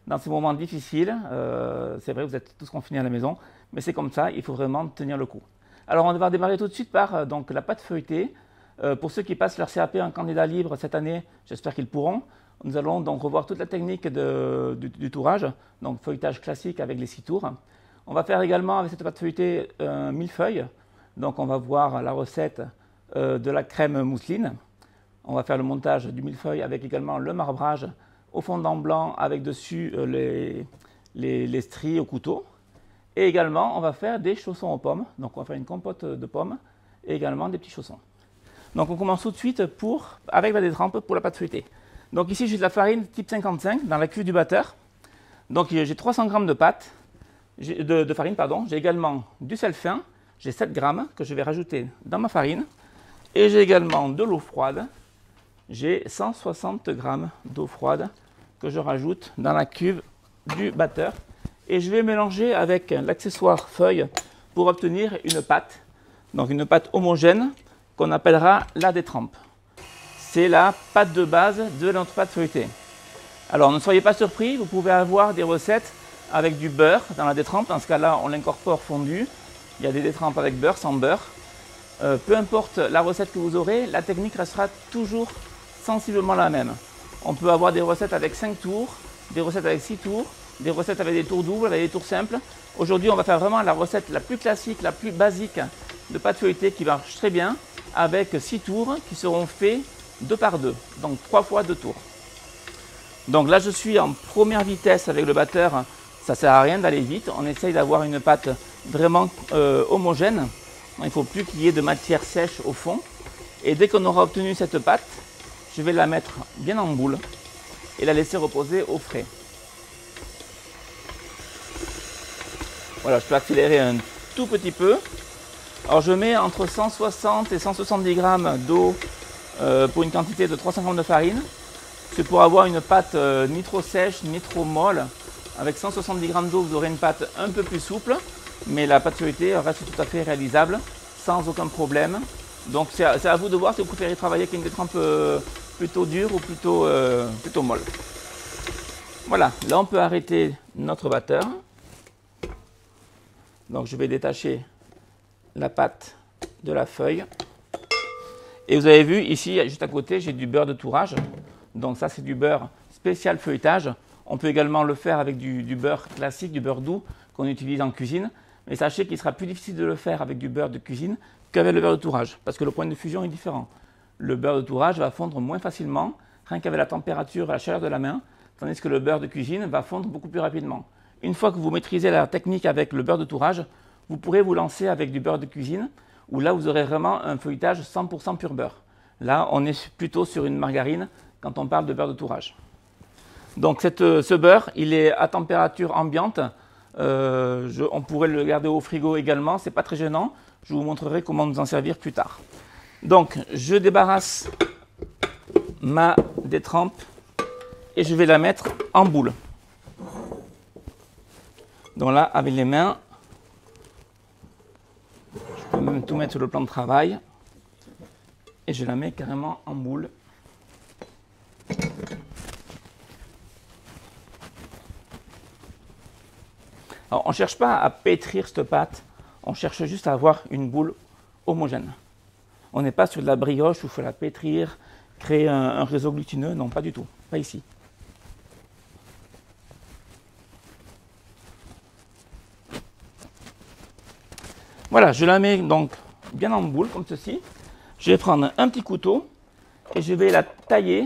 dans ces moments difficiles. C'est vrai, vous êtes tous confinés à la maison, mais c'est comme ça, il faut vraiment tenir le coup. Alors on va démarrer tout de suite par donc, la pâte feuilletée. Pour ceux qui passent leur CAP en candidat libre cette année, j'espère qu'ils pourront. Nous allons donc revoir toute la technique du tourage, donc feuilletage classique avec les 6 tours. On va faire également avec cette pâte feuilletée millefeuille. Donc on va voir la recette de la crème mousseline. On va faire le montage du millefeuille avec également le marbrage au fondant blanc avec dessus les stries au couteau. Et également, on va faire des chaussons aux pommes. Donc on va faire une compote de pommes et également des petits chaussons. Donc on commence tout de suite avec la détrempe pour la pâte feuilletée. Donc ici j'ai de la farine type 55 dans la cuve du batteur. Donc j'ai 300 g de farine, pardon. J'ai également du sel fin, j'ai 7 g que je vais rajouter dans ma farine. Et j'ai également de l'eau froide. J'ai 160 g d'eau froide que je rajoute dans la cuve du batteur. Et je vais mélanger avec l'accessoire feuille pour obtenir une pâte. Donc une pâte homogène qu'on appellera la détrempe. C'est la pâte de base de notre pâte feuilletée. Alors ne soyez pas surpris, vous pouvez avoir des recettes avec du beurre dans la détrempe. Dans ce cas-là, on l'incorpore fondu. Il y a des détrempes avec beurre, sans beurre. Peu importe la recette que vous aurez, la technique restera toujours sensiblement la même. On peut avoir des recettes avec 5 tours, des recettes avec 6 tours, des recettes avec des tours doubles, avec des tours simples. Aujourd'hui, on va faire vraiment la recette la plus classique, la plus basique de pâte feuilletée qui marche très bien, avec 6 tours qui seront faits 2 par 2, donc 3 fois 2 tours. Donc là, je suis en première vitesse avec le batteur. Ça ne sert à rien d'aller vite. On essaye d'avoir une pâte vraiment homogène. Il ne faut plus qu'il y ait de matière sèche au fond. Et dès qu'on aura obtenu cette pâte, je vais la mettre bien en boule et la laisser reposer au frais. Voilà, je peux accélérer un tout petit peu. Alors je mets entre 160 et 170 g d'eau pour une quantité de 300 g de farine. C'est pour avoir une pâte ni trop sèche ni trop molle. Avec 170 g d'eau, vous aurez une pâte un peu plus souple, mais la pâte feuilletée reste tout à fait réalisable sans aucun problème. Donc c'est à vous de voir si vous préférez travailler avec une détrempe plutôt dure ou plutôt molle. Voilà, là on peut arrêter notre batteur. Donc je vais détacher la pâte de la feuille. Et vous avez vu ici, juste à côté, j'ai du beurre de tourage. Donc ça c'est du beurre spécial feuilletage. On peut également le faire avec du beurre classique, du beurre doux qu'on utilise en cuisine. Mais sachez qu'il sera plus difficile de le faire avec du beurre de cuisine qu'avec le beurre de tourage, parce que le point de fusion est différent. Le beurre de tourage va fondre moins facilement, rien qu'avec la température et la chaleur de la main, tandis que le beurre de cuisine va fondre beaucoup plus rapidement. Une fois que vous maîtrisez la technique avec le beurre de tourage, vous pourrez vous lancer avec du beurre de cuisine, où là vous aurez vraiment un feuilletage 100% pur beurre. Là, on est plutôt sur une margarine quand on parle de beurre de tourage. Donc ce beurre, il est à température ambiante. On pourrait le garder au frigo également, c'est pas très gênant. Je vous montrerai comment nous en servir plus tard. Donc je débarrasse ma détrempe et je vais la mettre en boule. Donc là, avec les mains, je peux même tout mettre sur le plan de travail et je la mets carrément en boule. Alors, on ne cherche pas à pétrir cette pâte, on cherche juste à avoir une boule homogène. On n'est pas sur de la brioche où il faut la pétrir, créer un réseau glutineux, non, pas du tout, pas ici. Voilà, je la mets donc bien en boule comme ceci. Je vais prendre un petit couteau et je vais la tailler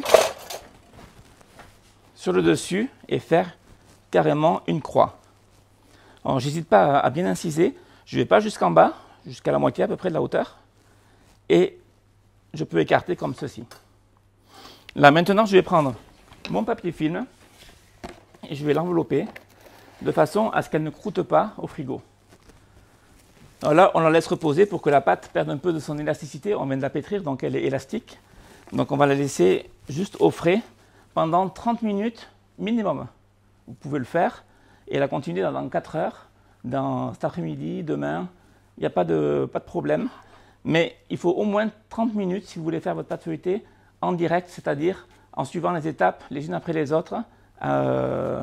sur le dessus et faire carrément une croix. Alors, j'hésite pas à bien inciser. Je ne vais pas jusqu'en bas, jusqu'à la moitié à peu près de la hauteur. Et je peux écarter comme ceci. Là, maintenant, je vais prendre mon papier film et je vais l'envelopper de façon à ce qu'elle ne croûte pas au frigo. Alors là, on la laisse reposer pour que la pâte perde un peu de son élasticité. On vient de la pétrir, donc elle est élastique. Donc on va la laisser juste au frais pendant 30 minutes minimum. Vous pouvez le faire et la continuer dans 4 heures, dans cet après-midi, demain. Il n'y a pas de problème. Mais il faut au moins 30 minutes si vous voulez faire votre pâte feuilletée en direct, c'est-à-dire en suivant les étapes les unes après les autres,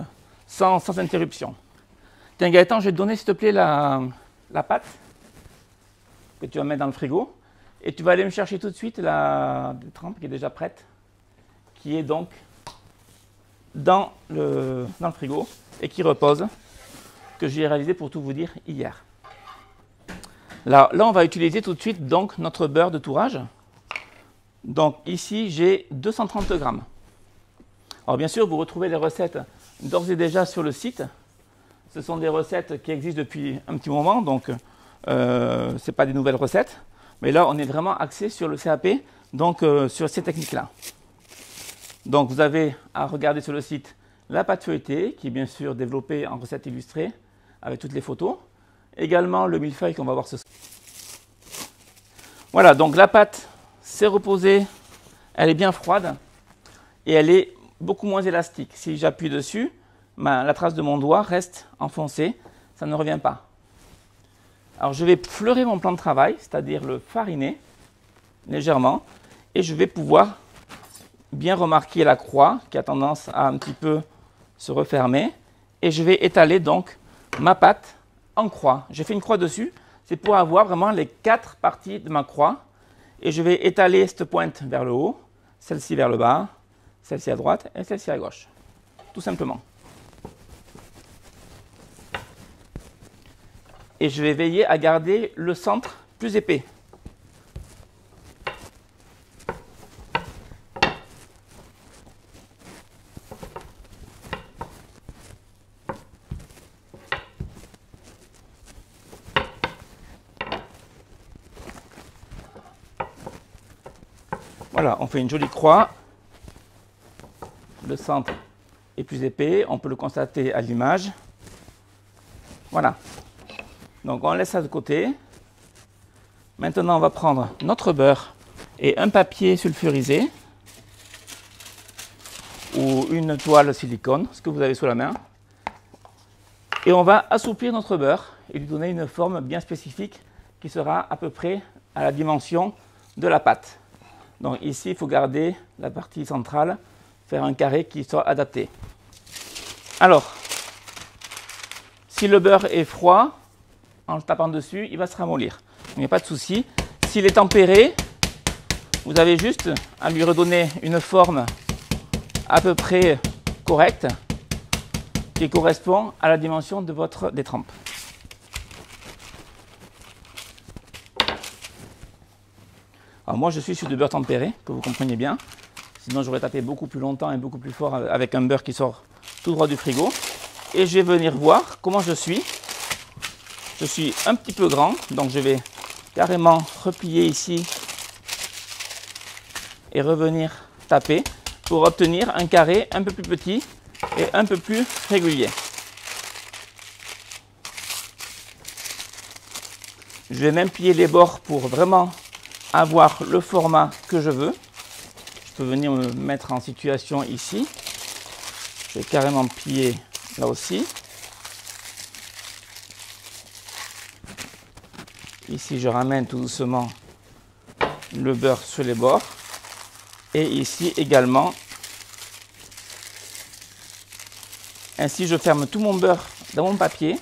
sans interruption. Tiens Gaëtan, je vais te donner s'il te plaît la pâte que tu vas mettre dans le frigo. Et tu vas aller me chercher tout de suite la trempe qui est déjà prête, qui est donc dans le frigo et qui repose, que j'ai réalisé pour tout vous dire hier. Là, on va utiliser tout de suite donc notre beurre de tourrage. Donc ici, j'ai 230 grammes. Alors bien sûr, vous retrouvez les recettes d'ores et déjà sur le site. Ce sont des recettes qui existent depuis un petit moment, donc ce n'est pas des nouvelles recettes. Mais là, on est vraiment axé sur le CAP, donc sur ces techniques-là. Donc vous avez à regarder sur le site la pâte feuilletée, qui est bien sûr développée en recette illustrée, avec toutes les photos. Également le millefeuille qu'on va voir ce soir. Voilà, donc la pâte s'est reposée, elle est bien froide et elle est beaucoup moins élastique. Si j'appuie dessus, la trace de mon doigt reste enfoncée, ça ne revient pas. Alors je vais fleurer mon plan de travail, c'est-à-dire le fariner légèrement, et je vais pouvoir bien remarquer la croix qui a tendance à un petit peu se refermer, et je vais étaler donc ma pâte en croix. J'ai fait une croix dessus, c'est pour avoir vraiment les 4 parties de ma croix, et je vais étaler cette pointe vers le haut, celle-ci vers le bas, celle-ci à droite et celle-ci à gauche, tout simplement. Et je vais veiller à garder le centre plus épais. Voilà, on fait une jolie croix. Le centre est plus épais, on peut le constater à l'image. Voilà. Donc on laisse ça de côté. Maintenant, on va prendre notre beurre et un papier sulfurisé ou une toile silicone, ce que vous avez sous la main. Et on va assouplir notre beurre et lui donner une forme bien spécifique qui sera à peu près à la dimension de la pâte. Donc ici, il faut garder la partie centrale, faire un carré qui soit adapté. Alors, si le beurre est froid, en le tapant dessus, il va se ramollir. Il n'y a pas de souci. S'il est tempéré, vous avez juste à lui redonner une forme à peu près correcte qui correspond à la dimension de votre détrempe. Alors moi, je suis sur du beurre tempéré, que vous compreniez bien. Sinon, j'aurais tapé beaucoup plus longtemps et beaucoup plus fort avec un beurre qui sort tout droit du frigo. Et je vais venir voir comment je suis. Je suis un petit peu grand, donc je vais carrément replier ici et revenir taper pour obtenir un carré un peu plus petit et un peu plus régulier. Je vais même plier les bords pour vraiment avoir le format que je veux. Je peux venir me mettre en situation ici. Je vais carrément plier là aussi. Ici, je ramène tout doucement le beurre sur les bords. Et ici également. Ainsi, je ferme tout mon beurre dans mon papier.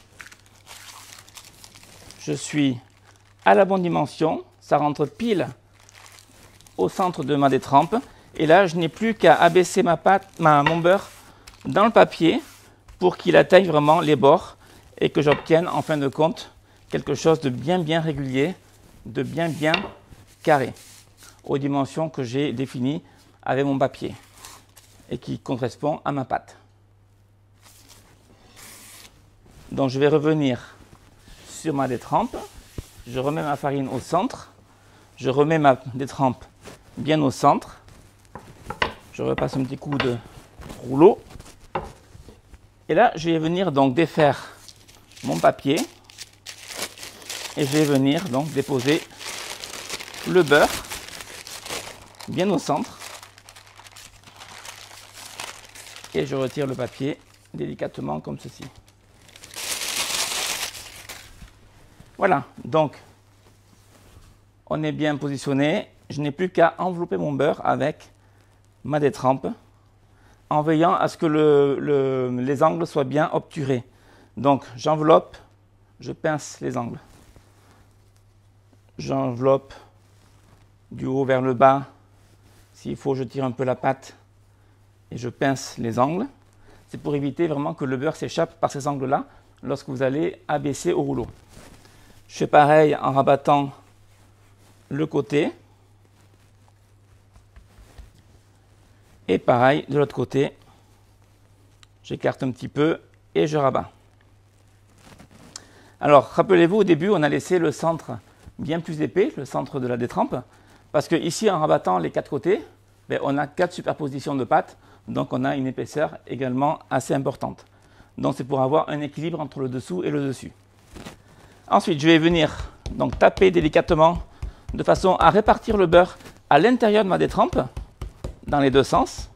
Je suis à la bonne dimension. Ça rentre pile au centre de ma détrempe. Et là, je n'ai plus qu'à abaisser mon beurre dans le papier pour qu'il atteigne vraiment les bords et que j'obtienne en fin de compte quelque chose de bien régulier, de bien carré, aux dimensions que j'ai définies avec mon papier et qui correspond à ma pâte. Donc je vais revenir sur ma détrempe, je remets ma farine au centre, je remets ma détrempe bien au centre, je repasse un petit coup de rouleau et là je vais venir donc défaire mon papier et je vais venir donc déposer le beurre bien au centre et je retire le papier délicatement comme ceci. Voilà, donc on est bien positionné. Je n'ai plus qu'à envelopper mon beurre avec ma détrempe en veillant à ce que les angles soient bien obturés. Donc j'enveloppe, je pince les angles. J'enveloppe du haut vers le bas. S'il faut, je tire un peu la pâte et je pince les angles. C'est pour éviter vraiment que le beurre s'échappe par ces angles-là lorsque vous allez abaisser au rouleau. Je fais pareil en rabattant le côté. Et pareil de l'autre côté. J'écarte un petit peu et je rabats. Alors, rappelez-vous, au début, on a laissé le centre bien plus épais, le centre de la détrempe, parce que ici, en rabattant les 4 côtés, on a 4 superpositions de pâte, donc on a une épaisseur également assez importante. Donc c'est pour avoir un équilibre entre le dessous et le dessus. Ensuite, je vais venir donc taper délicatement de façon à répartir le beurre à l'intérieur de ma détrempe, dans les deux sens.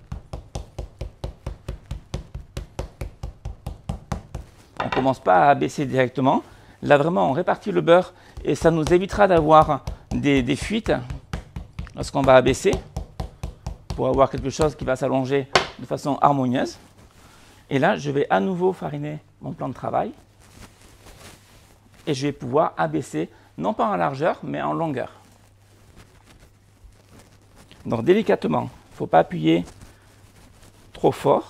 On ne commence pas à abaisser directement. Là, vraiment, on répartit le beurre et ça nous évitera d'avoir des fuites lorsqu'on va abaisser pour avoir quelque chose qui va s'allonger de façon harmonieuse. Et là, je vais à nouveau fariner mon plan de travail et je vais pouvoir abaisser, non pas en largeur, mais en longueur. Donc délicatement, il ne faut pas appuyer trop fort.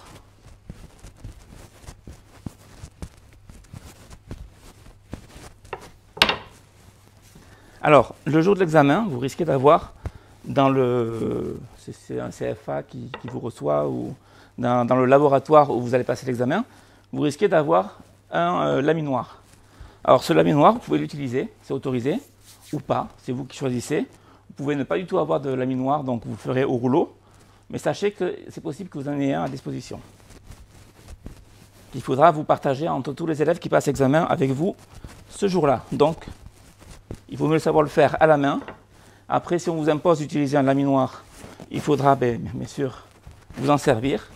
Alors, le jour de l'examen, vous risquez d'avoir dans le... C'est un CFA qui vous reçoit ou dans le laboratoire où vous allez passer l'examen, vous risquez d'avoir un laminoir. Alors ce laminoir, vous pouvez l'utiliser, c'est autorisé, ou pas, c'est vous qui choisissez. Vous pouvez ne pas du tout avoir de laminoir, donc vous le ferez au rouleau, mais sachez que c'est possible que vous en ayez un à disposition. Il faudra vous partager entre tous les élèves qui passent l'examen avec vous ce jour-là. Donc, il vaut mieux savoir le faire à la main. Après, si on vous impose d'utiliser un laminoir, il faudra bien sûr vous en servir.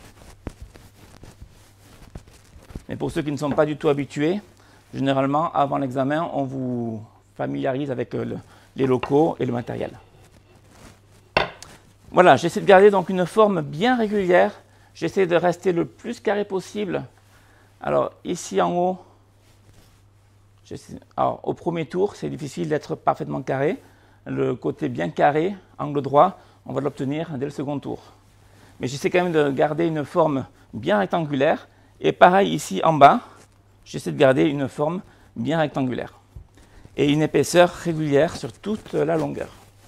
Mais pour ceux qui ne sont pas du tout habitués, généralement, avant l'examen, on vous familiarise avec les locaux et le matériel. Voilà, j'essaie de garder donc une forme bien régulière. J'essaie de rester le plus carré possible. Alors, ici en haut, alors, au premier tour, c'est difficile d'être parfaitement carré. Le côté bien carré, angle droit, on va l'obtenir dès le second tour. Mais j'essaie quand même de garder une forme bien rectangulaire. Et pareil ici en bas, j'essaie de garder une forme bien rectangulaire. Et une épaisseur régulière sur toute la longueur.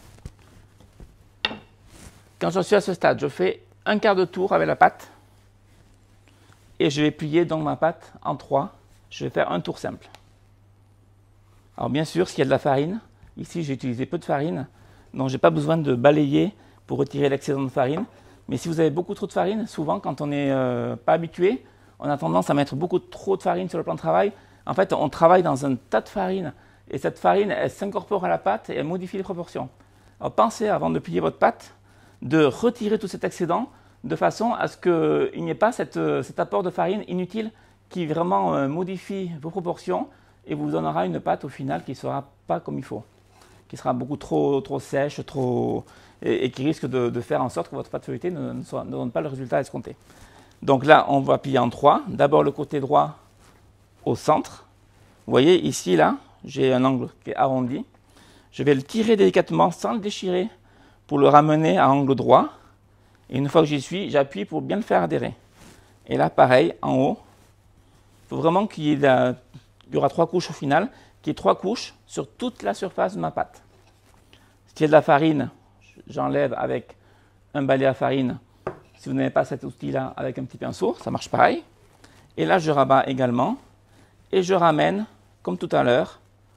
Quand je suis à ce stade, je fais un quart de tour avec la pâte. Et je vais plier donc ma pâte en 3. Je vais faire un tour simple. Alors bien sûr, s'il y a de la farine, ici j'ai utilisé peu de farine, donc je n'ai pas besoin de balayer pour retirer l'excédent de farine. Mais si vous avez beaucoup trop de farine, souvent quand on n'est pas habitué, on a tendance à mettre beaucoup trop de farine sur le plan de travail. En fait, on travaille dans un tas de farine et cette farine, elle s'incorpore à la pâte et elle modifie les proportions. Alors pensez, avant de plier votre pâte, de retirer tout cet excédent de façon à ce qu'il n'y ait pas cet apport de farine inutile qui vraiment modifie vos proportions et vous donnera une pâte au final qui ne sera pas comme il faut, qui sera beaucoup trop sèche et qui risque de faire en sorte que votre pâte feuilletée ne donne pas le résultat escompté. Donc là, on va plier en 3. D'abord le côté droit au centre. Vous voyez ici, là, j'ai un angle qui est arrondi. Je vais le tirer délicatement sans le déchirer pour le ramener à angle droit. Et une fois que j'y suis, j'appuie pour bien le faire adhérer. Et là, pareil, en haut, il faut vraiment qu'il y ait il y aura 3 couches au final, qu'il y ait 3 couches sur toute la surface de ma pâte. S'il y a de la farine, j'enlève avec un balai à farine. Si vous n'avez pas cet outil-là, avec un petit pinceau, ça marche pareil. Et là, je rabats également. Et je ramène, comme tout à l'heure,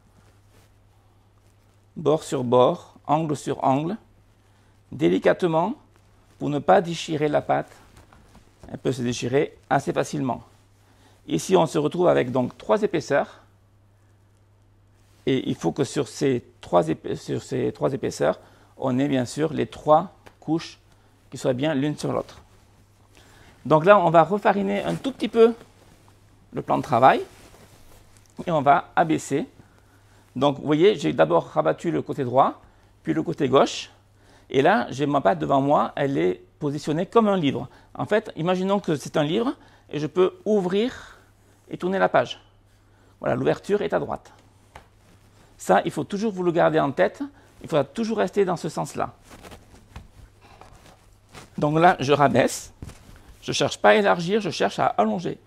bord sur bord, angle sur angle, délicatement, pour ne pas déchirer la pâte. Elle peut se déchirer assez facilement. Ici, on se retrouve avec donc 3 épaisseurs. Et il faut que sur ces 3 épaisseurs, on ait bien sûr les 3 couches qui soient bien l'une sur l'autre. Donc là, on va refariner un tout petit peu le plan de travail. Et on va abaisser. Donc, vous voyez, j'ai d'abord rabattu le côté droit, puis le côté gauche. Et là, j'ai ma pâte devant moi, elle est positionner comme un livre. En fait, imaginons que c'est un livre et je peux ouvrir et tourner la page. Voilà, l'ouverture est à droite. Ça, il faut toujours vous le garder en tête. Il faudra toujours rester dans ce sens-là. Donc là, je rabaisse. Je ne cherche pas à élargir, je cherche à allonger.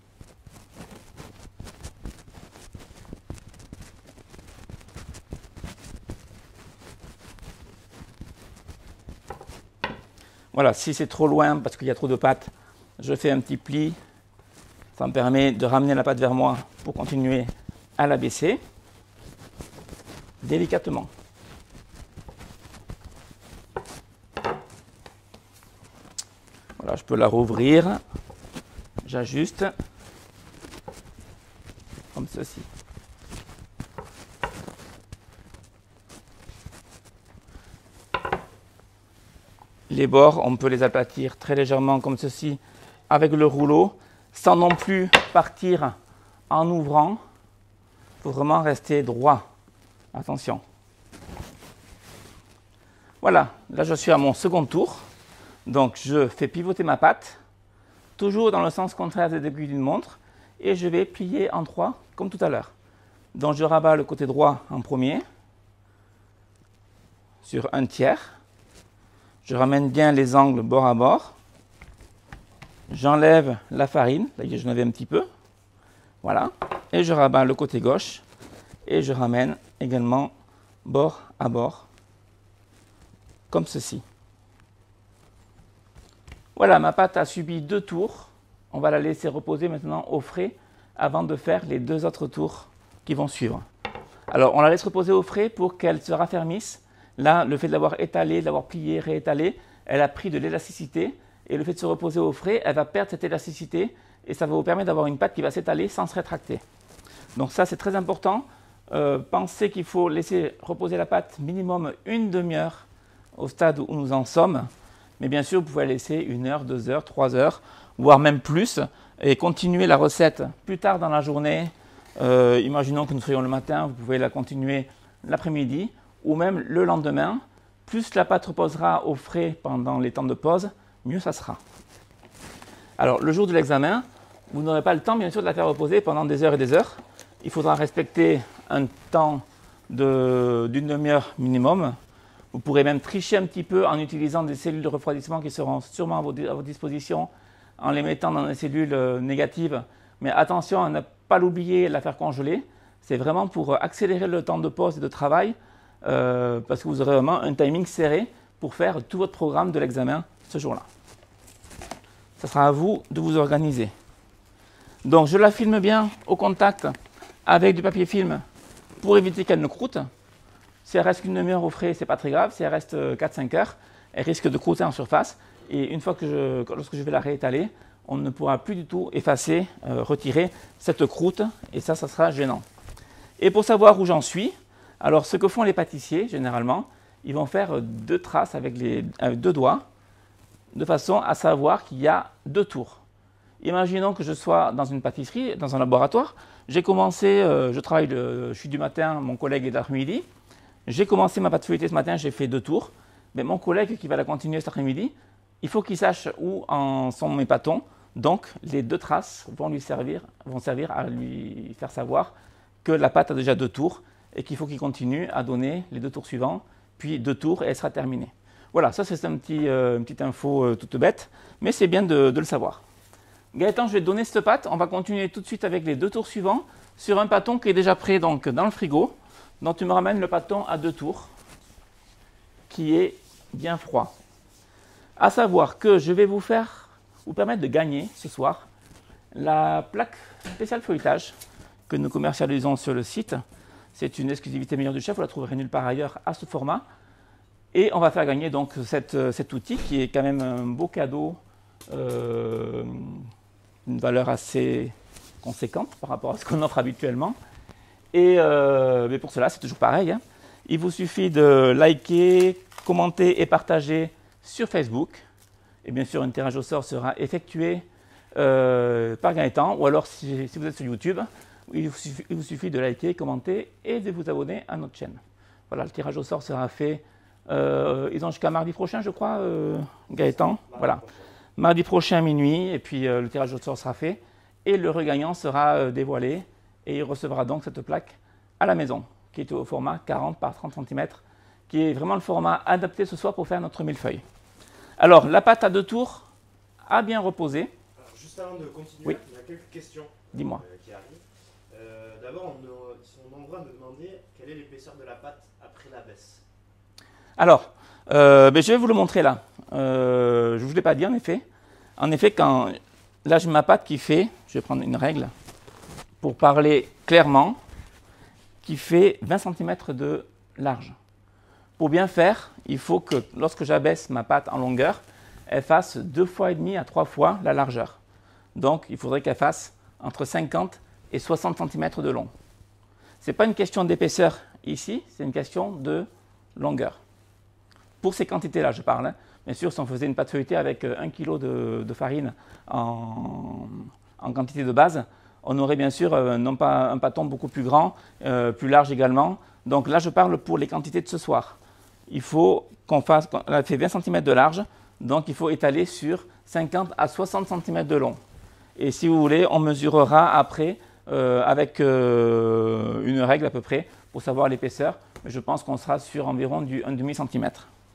Voilà, si c'est trop loin parce qu'il y a trop de pattes, je fais un petit pli. Ça me permet de ramener la patte vers moi pour continuer à la baisser délicatement. Voilà, je peux la rouvrir. J'ajuste comme ceci. Les bords, on peut les aplatir très légèrement comme ceci avec le rouleau, sans non plus partir en ouvrant. Il faut vraiment rester droit. Attention. Voilà, là je suis à mon second tour. Donc je fais pivoter ma patte, toujours dans le sens contraire des aiguilles d'une montre, et je vais plier en 3 comme tout à l'heure. Donc je rabats le côté droit en premier, sur 1/3. Je ramène bien les angles bord à bord. J'enlève la farine, là j'en avais un petit peu. Voilà. Et je rabats le côté gauche. Et je ramène également bord à bord, comme ceci. Voilà, ma pâte a subi 2 tours. On va la laisser reposer maintenant au frais avant de faire les 2 autres tours qui vont suivre. Alors, on la laisse reposer au frais pour qu'elle se raffermisse. Là, le fait de l'avoir étalée, de l'avoir pliée, réétalée, elle a pris de l'élasticité. Et le fait de se reposer au frais, elle va perdre cette élasticité. Et ça va vous permettre d'avoir une pâte qui va s'étaler sans se rétracter. Donc ça, c'est très important. Pensez qu'il faut laisser reposer la pâte minimum une demi-heure au stade où nous en sommes. Mais bien sûr, vous pouvez la laisser 1 heure, 2 heures, 3 heures, voire même plus. Et continuer la recette plus tard dans la journée. Imaginons que nous soyons le matin, vous pouvez la continuer l'après-midi ou même le lendemain. Plus la pâte reposera au frais pendant les temps de pause, mieux ça sera. Alors, le jour de l'examen, vous n'aurez pas le temps, bien sûr, de la faire reposer pendant des heures et des heures. Il faudra respecter un temps d'une demi-heure minimum. Vous pourrez même tricher un petit peu en utilisant des cellules de refroidissement qui seront sûrement à votre disposition, en les mettant dans des cellules négatives. Mais attention à ne pas l'oublier et la faire congeler. C'est vraiment pour accélérer le temps de pause et de travail, parce que vous aurez vraiment un timing serré pour faire tout votre programme de l'examen ce jour-là. Ce sera à vous de vous organiser. Donc je la filme bien au contact avec du papier film pour éviter qu'elle ne croûte. Si elle reste qu'une demi-heure au frais, ce n'est pas très grave. Si elle reste 4-5 heures, elle risque de croûter en surface. Et une fois lorsque je vais la réétaler, on ne pourra plus du tout effacer, retirer cette croûte. Et ça sera gênant. Et pour savoir où j'en suis, alors ce que font les pâtissiers, généralement, ils vont faire 2 traces avec 2 doigts, de façon à savoir qu'il y a 2 tours. Imaginons que je sois dans une pâtisserie, dans un laboratoire. J'ai commencé, je suis du matin, mon collègue est d'après-midi. J'ai commencé ma pâte feuilletée ce matin, j'ai fait 2 tours. Mais mon collègue qui va la continuer cet après-midi, il faut qu'il sache où en sont mes pâtons. Donc, les 2 traces vont servir à lui faire savoir que la pâte a déjà 2 tours et qu'il faut qu'il continue à donner les 2 tours suivants, puis 2 tours et elle sera terminée. Voilà, ça c'est une petite info toute bête, mais c'est bien de le savoir. Gaëtan, je vais te donner cette pâte. On va continuer tout de suite avec les 2 tours suivants sur un pâton qui est déjà prêt donc, dans le frigo. Donc tu me ramènes le pâton à 2 tours qui est bien froid. À savoir que je vais vous permettre de gagner ce soir la plaque spéciale feuilletage que nous commercialisons sur le site. C'est une exclusivité Meilleur du Chef, vous la trouverez nulle part ailleurs à ce format. Et on va faire gagner donc cet outil qui est quand même un beau cadeau, une valeur assez conséquente par rapport à ce qu'on offre habituellement. Et mais pour cela, c'est toujours pareil. Hein. Il vous suffit de liker, commenter et partager sur Facebook. Et bien sûr, un tirage au sort sera effectué par Gaëtan. Ou alors, si vous êtes sur YouTube, il vous suffit de liker, commenter et de vous abonner à notre chaîne. Voilà, le tirage au sort sera fait Ils ont jusqu'à mardi prochain, je crois, Gaëtan. Voilà. Mardi prochain à minuit, et puis le tirage au sort sera fait. Et le regagnant sera dévoilé, et il recevra donc cette plaque à la maison, qui est au format 40 par 30 cm, qui est vraiment le format adapté ce soir pour faire notre millefeuille. Alors, la pâte à 2 tours a bien reposé. Alors, juste avant de continuer, oui. il y a quelques questions qui arrivent. D'abord, ils sont nombreux à me demander quelle est l'épaisseur de la pâte après la baisse. Alors, je vais vous le montrer là. Je ne vous l'ai pas dit en effet. En effet, quand là j'ai ma pâte qui fait, je vais prendre une règle pour parler clairement, qui fait 20 cm de large. Pour bien faire, il faut que lorsque j'abaisse ma pâte en longueur, elle fasse 2,5 fois à 3 fois la largeur. Donc, il faudrait qu'elle fasse entre 50 et 60 cm de long. Ce n'est pas une question d'épaisseur ici, c'est une question de longueur. Pour ces quantités-là, je parle. Hein. Bien sûr, si on faisait une pâte feuilletée avec 1 kg de farine en quantité de base, on aurait bien sûr non pas un pâton beaucoup plus grand, plus large également. Donc là, je parle pour les quantités de ce soir. Il faut qu'on fasse, elle fait 20 cm de large, donc il faut étaler sur 50 à 60 cm de long. Et si vous voulez, on mesurera après avec une règle à peu près pour savoir l'épaisseur. Mais je pense qu'on sera sur environ du 1,5 cm.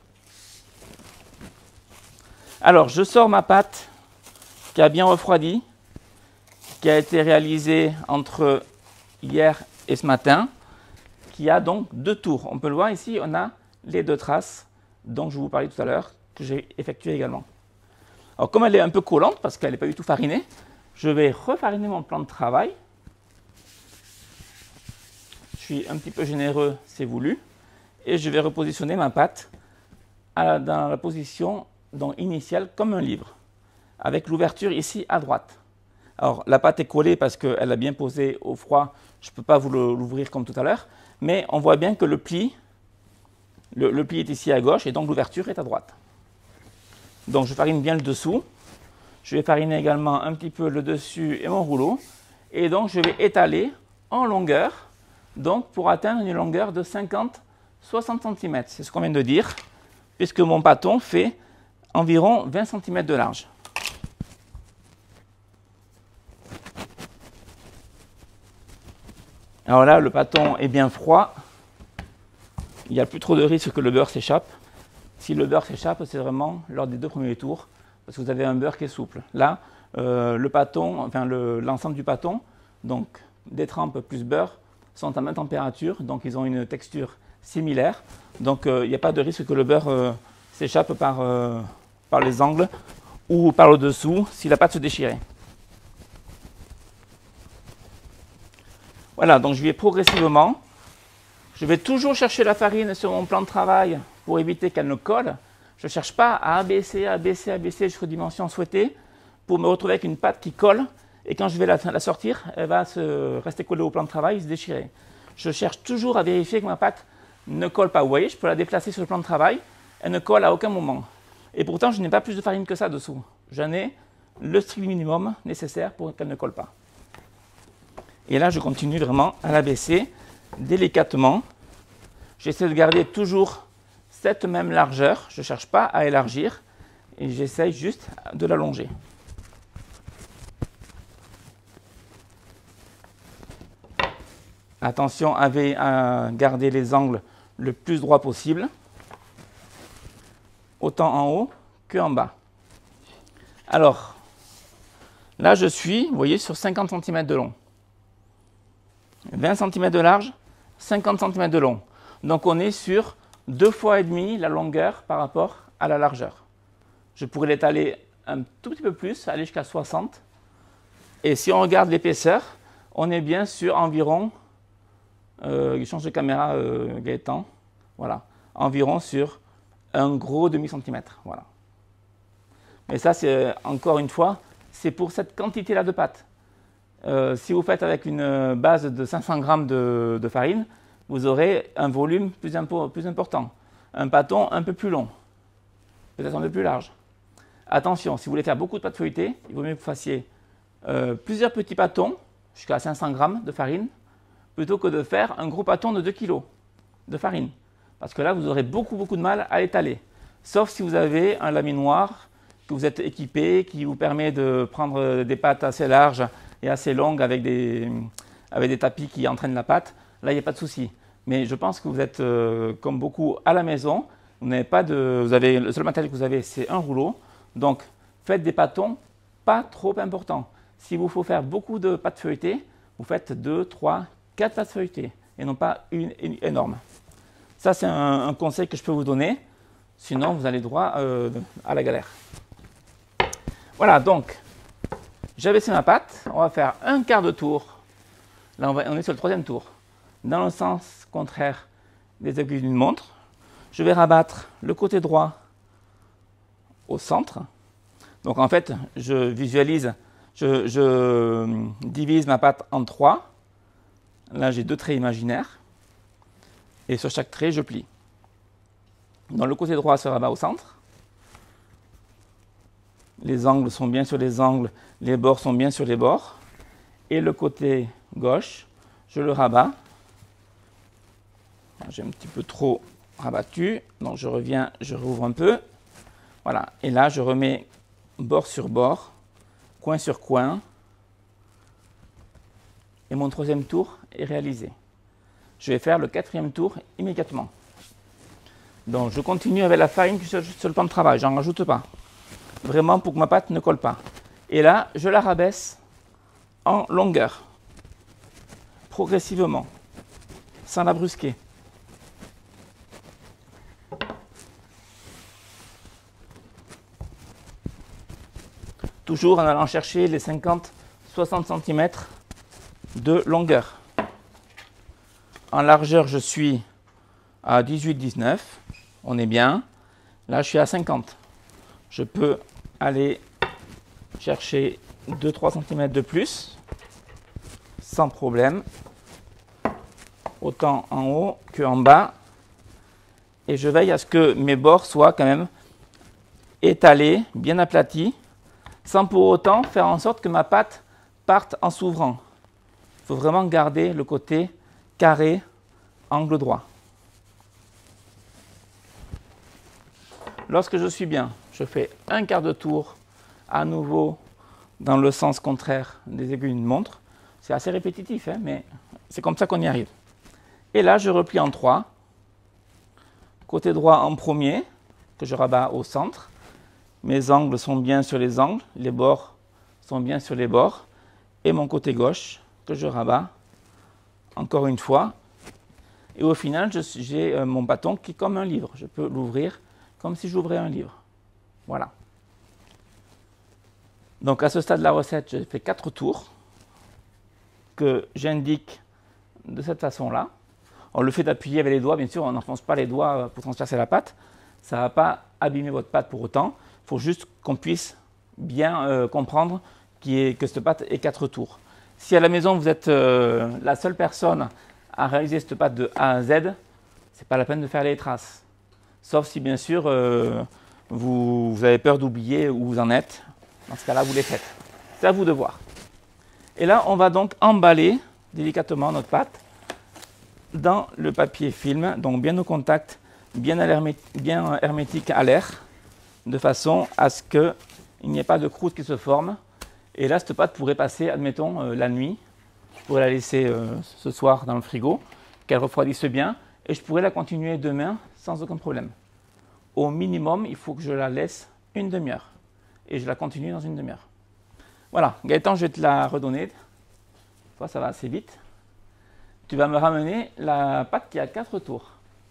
Alors, je sors ma pâte qui a bien refroidi, qui a été réalisée entre hier et ce matin, qui a donc 2 tours. On peut le voir ici, on a les 2 traces dont je vous parlais tout à l'heure, que j'ai effectuées également. Alors, comme elle est un peu collante, parce qu'elle n'est pas du tout farinée, je vais refariner mon plan de travail. Je suis un petit peu généreux, c'est voulu. Et je vais repositionner ma pâte dans la position initiale comme un livre, avec l'ouverture ici à droite. Alors, la pâte est collée parce qu'elle a bien posé au froid. Je ne peux pas vous l'ouvrir comme tout à l'heure. Mais on voit bien que le pli est ici à gauche et donc l'ouverture est à droite. Donc, je farine bien le dessous. Je vais fariner également un petit peu le dessus et mon rouleau. Et donc, je vais étaler en longueur, donc pour atteindre une longueur de 50-60 cm. C'est ce qu'on vient de dire, puisque mon pâton fait environ 20 cm de large. Alors là, le pâton est bien froid. Il n'y a plus trop de risque que le beurre s'échappe. Si le beurre s'échappe, c'est vraiment lors des 2 premiers tours, parce que vous avez un beurre qui est souple. Là, le pâton, enfin l'ensemble du pâton, donc des trempes plus beurre, sont à même température, donc ils ont une texture similaire. Donc il n'y a pas de risque que le beurre s'échappe par les angles ou par le dessous si la pâte se déchirait. Voilà, donc je vais progressivement. Je vais toujours chercher la farine sur mon plan de travail pour éviter qu'elle ne colle. Je ne cherche pas à abaisser jusqu'aux dimensions souhaitées pour me retrouver avec une pâte qui colle. Et quand je vais la sortir, elle va rester collée au plan de travail et se déchirer. Je cherche toujours à vérifier que ma pâte ne colle pas. Vous voyez, je peux la déplacer sur le plan de travail. Elle ne colle à aucun moment. Et pourtant, je n'ai pas plus de farine que ça dessous. J'en ai le strict minimum nécessaire pour qu'elle ne colle pas. Et là, je continue vraiment à l'abaisser délicatement. J'essaie de garder toujours cette même largeur. Je ne cherche pas à élargir. Et j'essaie juste de l'allonger. Attention à garder les angles le plus droit possible, autant en haut qu'en bas. Alors, là je suis, vous voyez, sur 50 cm de long. 20 cm de large, 50 cm de long. Donc on est sur 2,5 fois la longueur par rapport à la largeur. Je pourrais l'étaler un tout petit peu plus, aller jusqu'à 60. Et si on regarde l'épaisseur, on est bien sur environ, il change de caméra Gaëtan, voilà, environ sur un gros demi-centimètre. Voilà. Mais ça, c'est encore une fois, c'est pour cette quantité-là de pâte. Si vous faites avec une base de 500 g de farine, vous aurez un volume plus important. Un pâton un peu plus long, peut-être un peu plus large. Attention, si vous voulez faire beaucoup de pâte feuilletée, il vaut mieux que vous fassiez plusieurs petits pâtons, jusqu'à 500 g de farine, plutôt que de faire un gros pâton de 2 kg de farine. Parce que là, vous aurez beaucoup de mal à étaler. Sauf si vous avez un laminoir que vous êtes équipé, qui vous permet de prendre des pâtes assez larges et assez longues avec des tapis qui entraînent la pâte. Là, il n'y a pas de souci. Mais je pense que vous êtes, comme beaucoup, à la maison. Vous avez le seul matériel que vous avez, c'est un rouleau. Donc, faites des pâtons pas trop importants. S'il vous faut faire beaucoup de pâtes feuilletées, vous faites 2, 3, 4 pâtes feuilletées et non pas une énorme. Ça, c'est un conseil que je peux vous donner. Sinon, vous allez droit à la galère. Voilà, donc, j'ai baissé ma pâte. On va faire un quart de tour. Là, on est sur le troisième tour. Dans le sens contraire des aiguilles d'une montre. Je vais rabattre le côté droit au centre. Donc, en fait, je visualise, je divise ma pâte en 3. Là, j'ai 2 traits imaginaires. Et sur chaque trait, je plie. Dans le côté droit se rabat au centre. Les angles sont bien sur les angles, les bords sont bien sur les bords. Et le côté gauche, je le rabats. J'ai un petit peu trop rabattu, donc je reviens, je rouvre un peu. Voilà, et là je remets bord sur bord, coin sur coin. Et mon troisième tour est réalisé. Je vais faire le quatrième tour immédiatement. Donc je continue avec la farine sur le plan de travail, j'en rajoute pas. Vraiment pour que ma pâte ne colle pas. Et là, je la rabaisse en longueur, progressivement, sans la brusquer. Toujours en allant chercher les 50-60 cm de longueur. En largeur, je suis à 18-19, on est bien. Là, je suis à 50. Je peux aller chercher 2-3 cm de plus, sans problème, autant en haut qu'en bas. Et je veille à ce que mes bords soient quand même étalés, bien aplatis, sans pour autant faire en sorte que ma pâte parte en s'ouvrant. Il faut vraiment garder le côté carré, angle droit. Lorsque je suis bien, je fais un quart de tour à nouveau dans le sens contraire des aiguilles d'une montre. C'est assez répétitif, hein, mais c'est comme ça qu'on y arrive. Et là, je replie en 3. Côté droit en premier, que je rabats au centre. Mes angles sont bien sur les angles, les bords sont bien sur les bords. Et mon côté gauche, que je rabats encore une fois. Et au final, j'ai mon bâton qui est comme un livre. Je peux l'ouvrir comme si j'ouvrais un livre. Voilà. Donc à ce stade de la recette, j'ai fait 4 tours que j'indique de cette façon-là. Le fait d'appuyer avec les doigts, bien sûr, on n'enfonce pas les doigts pour transpercer la pâte. Ça ne va pas abîmer votre pâte pour autant. Il faut juste qu'on puisse bien comprendre que cette pâte est 4 tours. Si à la maison, vous êtes la seule personne à réaliser cette pâte de A à Z, ce n'est pas la peine de faire les traces. Sauf si, bien sûr, vous avez peur d'oublier où vous en êtes. Dans ce cas-là, vous les faites. C'est à vous de voir. Et là, on va donc emballer délicatement notre pâte dans le papier film, donc bien au contact, bien hermétique à l'air, de façon à ce qu'il n'y ait pas de croûte qui se forme. Et là, cette pâte pourrait passer, admettons, la nuit. Je pourrais la laisser ce soir dans le frigo, qu'elle refroidisse bien, et je pourrais la continuer demain sans aucun problème. Au minimum, il faut que je la laisse une demi-heure. Et je la continue dans une demi-heure. Voilà, Gaëtan, je vais te la redonner. Toi, ça va assez vite. Tu vas me ramener la pâte qui a 4 tours.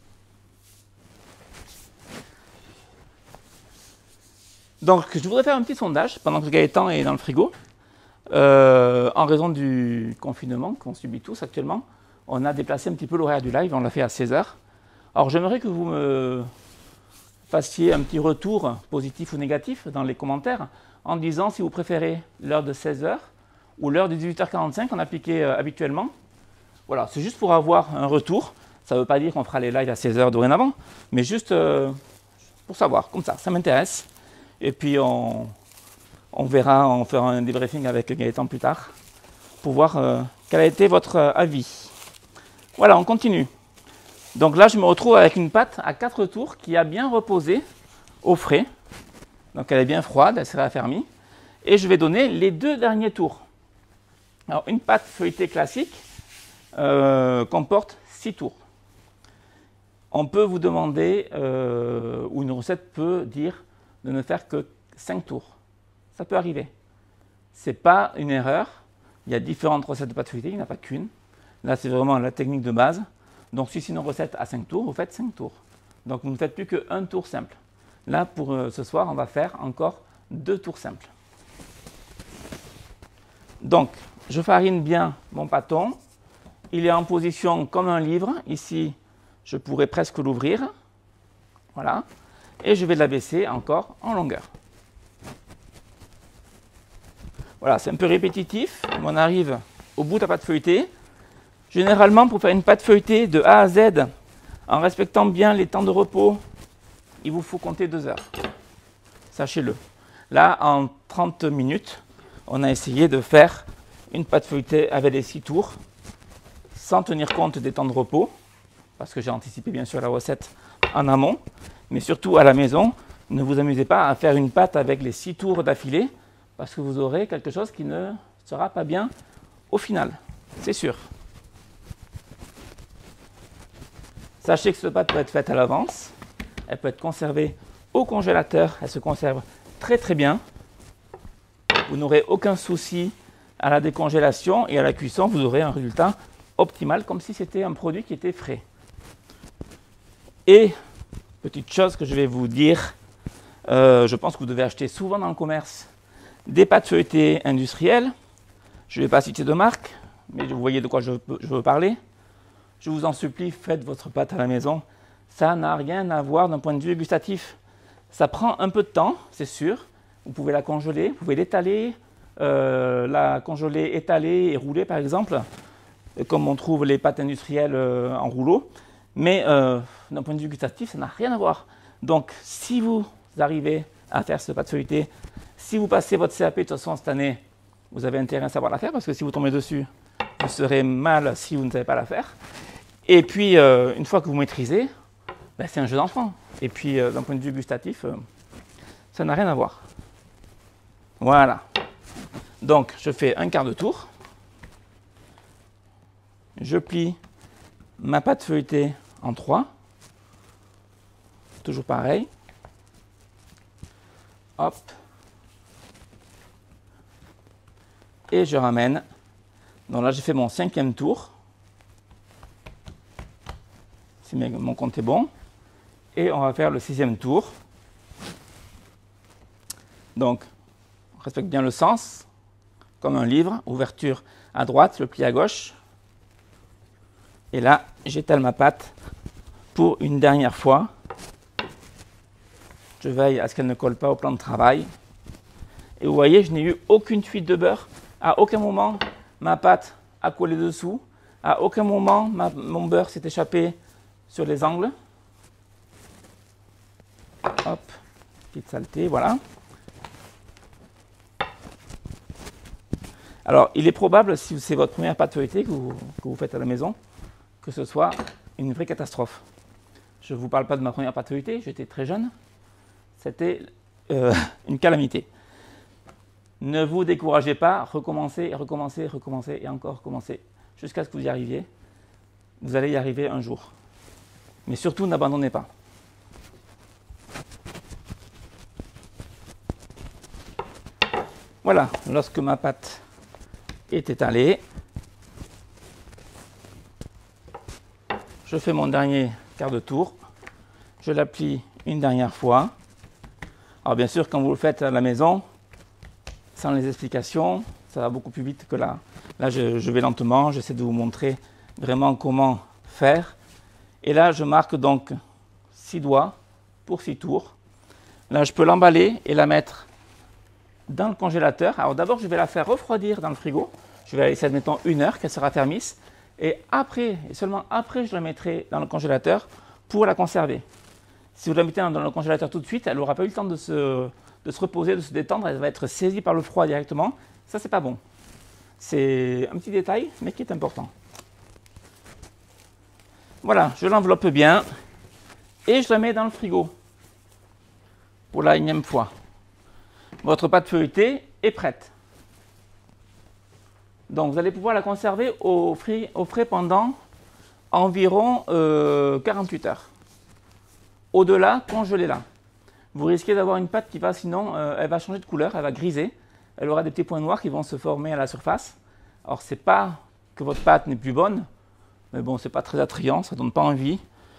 Donc, je voudrais faire un petit sondage pendant que Gaëtan est dans le frigo. En raison du confinement qu'on subit tous actuellement, on a déplacé un petit peu l'horaire du live, on l'a fait à 16h. Alors, j'aimerais que vous me fassiez un petit retour positif ou négatif dans les commentaires en disant si vous préférez l'heure de 16h ou l'heure de 18h45 qu'on appliquait habituellement. Voilà, c'est juste pour avoir un retour. Ça ne veut pas dire qu'on fera les lives à 16h dorénavant, mais juste pour savoir, comme ça m'intéresse. Et puis on verra, on fera un débriefing avec Gaëtan plus tard pour voir quel a été votre avis. Voilà, on continue. Donc là, je me retrouve avec une pâte à 4 tours qui a bien reposé au frais. Donc elle est bien froide, elle s'est raffermie. Et je vais donner les 2 derniers tours. Alors une pâte feuilletée classique comporte 6 tours. On peut vous demander, ou une recette peut dire, de ne faire que 5 tours. Ça peut arriver. Ce n'est pas une erreur. Il y a différentes recettes de pâte feuilletée, il n'y en a pas qu'une. Là, c'est vraiment la technique de base. Donc, si c'est une recette à 5 tours, vous faites 5 tours. Donc, vous ne faites plus qu'un tour simple. Là, pour ce soir, on va faire encore 2 tours simples. Donc, je farine bien mon pâton. Il est en position comme un livre. Ici, je pourrais presque l'ouvrir. Voilà. Et je vais l'abaisser encore en longueur. Voilà, c'est un peu répétitif. On arrive au bout de la pâte feuilletée. Généralement, pour faire une pâte feuilletée de A à Z, en respectant bien les temps de repos, il vous faut compter 2 heures. Sachez-le. Là, en 30 minutes, on a essayé de faire une pâte feuilletée avec les 6 tours, sans tenir compte des temps de repos, parce que j'ai anticipé bien sûr la recette en amont, mais surtout à la maison, ne vous amusez pas à faire une pâte avec les 6 tours d'affilée, parce que vous aurez quelque chose qui ne sera pas bien au final, c'est sûr. Sachez que cette pâte peut être faite à l'avance, elle peut être conservée au congélateur, elle se conserve très très bien. Vous n'aurez aucun souci à la décongélation et à la cuisson, vous aurez un résultat optimal comme si c'était un produit qui était frais. Et, petite chose que je vais vous dire, je pense que vous devez acheter souvent dans le commerce des pâtes feuilletées industrielles. Je ne vais pas citer de marque, mais vous voyez de quoi je veux parler. Je vous en supplie, faites votre pâte à la maison. Ça n'a rien à voir d'un point de vue gustatif. Ça prend un peu de temps, c'est sûr. Vous pouvez la congeler, vous pouvez l'étaler, la congeler, étaler et rouler par exemple, comme on trouve les pâtes industrielles en rouleau. Mais d'un point de vue gustatif, ça n'a rien à voir. Donc, si vous arrivez à faire cette pâte feuilletée, si vous passez votre CAP de toute façon cette année, vous avez intérêt à savoir la faire, parce que si vous tombez dessus, vous serez mal si vous ne savez pas la faire. Et puis, une fois que vous maîtrisez, ben, c'est un jeu d'enfant. Et puis, d'un point de vue gustatif, ça n'a rien à voir. Voilà. Donc, je fais un quart de tour. Je plie ma pâte feuilletée en 3. Toujours pareil. Hop. Et je ramène. Donc là, j'ai fait mon 5e tour. Si mon compte est bon. Et on va faire le 6e tour. Donc, on respecte bien le sens, comme un livre. Ouverture à droite, le pli à gauche. Et là, j'étale ma pâte pour une dernière fois. Je veille à ce qu'elle ne colle pas au plan de travail. Et vous voyez, je n'ai eu aucune fuite de beurre. À aucun moment, ma pâte a collé dessous. À aucun moment, mon beurre s'est échappé sur les angles. Hop, petite saleté, voilà. Alors, il est probable, si c'est votre première pâte feuilletée que vous faites à la maison, que ce soit une vraie catastrophe. Je ne vous parle pas de ma première pâte feuilletée, j'étais très jeune. C'était une calamité. Ne vous découragez pas, recommencez, recommencez, recommencez et encore recommencez jusqu'à ce que vous y arriviez. Vous allez y arriver un jour. Mais surtout, n'abandonnez pas. Voilà, lorsque ma pâte est étalée, je fais mon dernier quart de tour. Je la plie une dernière fois. Alors bien sûr, quand vous le faites à la maison, sans les explications, ça va beaucoup plus vite que là. Là, je vais lentement, j'essaie de vous montrer vraiment comment faire. Et là, je marque donc 6 doigts pour 6 tours. Là, je peux l'emballer et la mettre dans le congélateur. Alors d'abord, je vais la faire refroidir dans le frigo. Je vais la laisser, admettons, 1 heure, qu'elle se raffermisse. Et après, et seulement après, je la mettrai dans le congélateur pour la conserver. Si vous la mettez dans le congélateur tout de suite, elle n'aura pas eu le temps de se reposer, de se détendre. Elle va être saisie par le froid directement. Ça, c'est pas bon. C'est un petit détail, mais qui est important. Voilà, je l'enveloppe bien et je la mets dans le frigo pour la énième fois. Votre pâte feuilletée est prête. Donc vous allez pouvoir la conserver au frais pendant environ 48 heures. Au-delà, congelez-la. Vous risquez d'avoir une pâte qui va, sinon, elle va changer de couleur, elle va griser. Elle aura des petits points noirs qui vont se former à la surface. Alors, c'est pas que votre pâte n'est plus bonne, mais bon, c'est pas très attrayant, ça donne pas envie.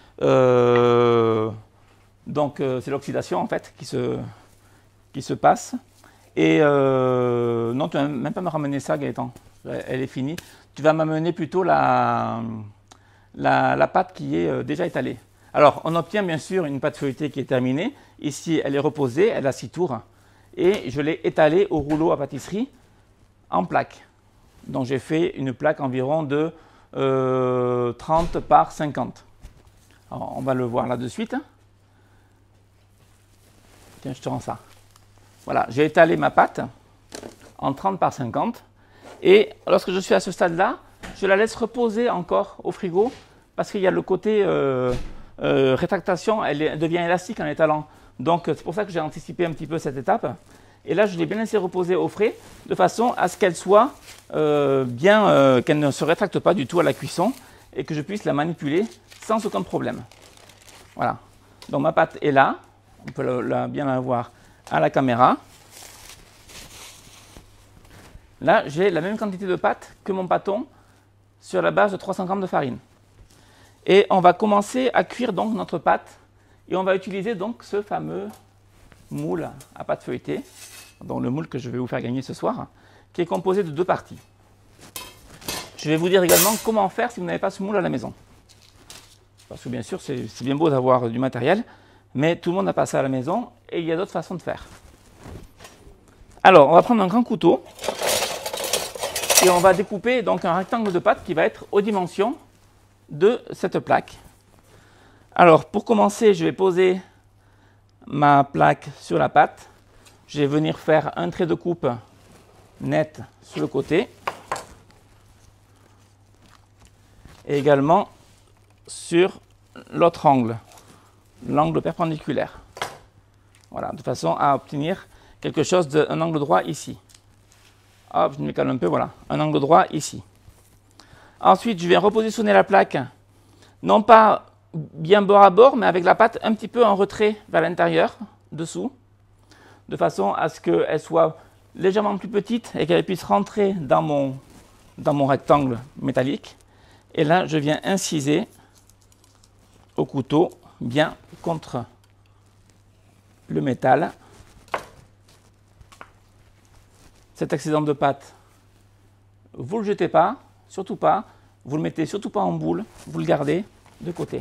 Donc, c'est l'oxydation, en fait, qui se passe. Et non, tu ne vas même pas me ramener ça, Gaëtan. Elle est finie. Tu vas m'amener plutôt la pâte qui est déjà étalée. Alors, on obtient bien sûr une pâte feuilletée qui est terminée. Ici, elle est reposée, elle a 6 tours. Et je l'ai étalée au rouleau à pâtisserie en plaques. Donc, j'ai fait une plaque environ de 30 par 50. Alors, on va le voir là de suite. Tiens, je te rends ça. Voilà, j'ai étalé ma pâte en 30 par 50. Et lorsque je suis à ce stade-là, je la laisse reposer encore au frigo parce qu'il y a le côté rétractation, elle devient élastique en étalant. Donc c'est pour ça que j'ai anticipé un petit peu cette étape. Et là, je l'ai bien laissé reposer au frais de façon à ce qu'elle soit qu'elle ne se rétracte pas du tout à la cuisson et que je puisse la manipuler sans aucun problème. Voilà. Donc ma pâte est là. On peut bien la voir à la caméra. Là, j'ai la même quantité de pâte que mon pâton sur la base de 300 g de farine. Et on va commencer à cuire donc notre pâte et on va utiliser donc ce fameux moule à pâte feuilletée, donc le moule que je vais vous faire gagner ce soir, qui est composé de 2 parties. Je vais vous dire également comment faire si vous n'avez pas ce moule à la maison. Parce que bien sûr, c'est bien beau d'avoir du matériel, mais tout le monde n'a pas ça à la maison et il y a d'autres façons de faire. Alors, on va prendre un grand couteau et on va découper donc un rectangle de pâte qui va être aux dimensions de cette plaque. Alors, pour commencer, je vais poser ma plaque sur la pâte. Je vais venir faire un trait de coupe net sur le côté et également sur l'autre angle, l'angle perpendiculaire. Voilà, de façon à obtenir quelque chose d'un angle droit ici. Hop, je me cale un peu, voilà, un angle droit ici. Ensuite, je vais repositionner la plaque, non pas bien bord à bord, mais avec la pâte un petit peu en retrait vers l'intérieur, dessous, de façon à ce qu'elle soit légèrement plus petite et qu'elle puisse rentrer dans mon rectangle métallique. Et là, je viens inciser au couteau bien contre le métal. Cet excédent de pâte, vous ne le jetez pas, surtout pas. Vous ne le mettez surtout pas en boule, vous le gardez de côté.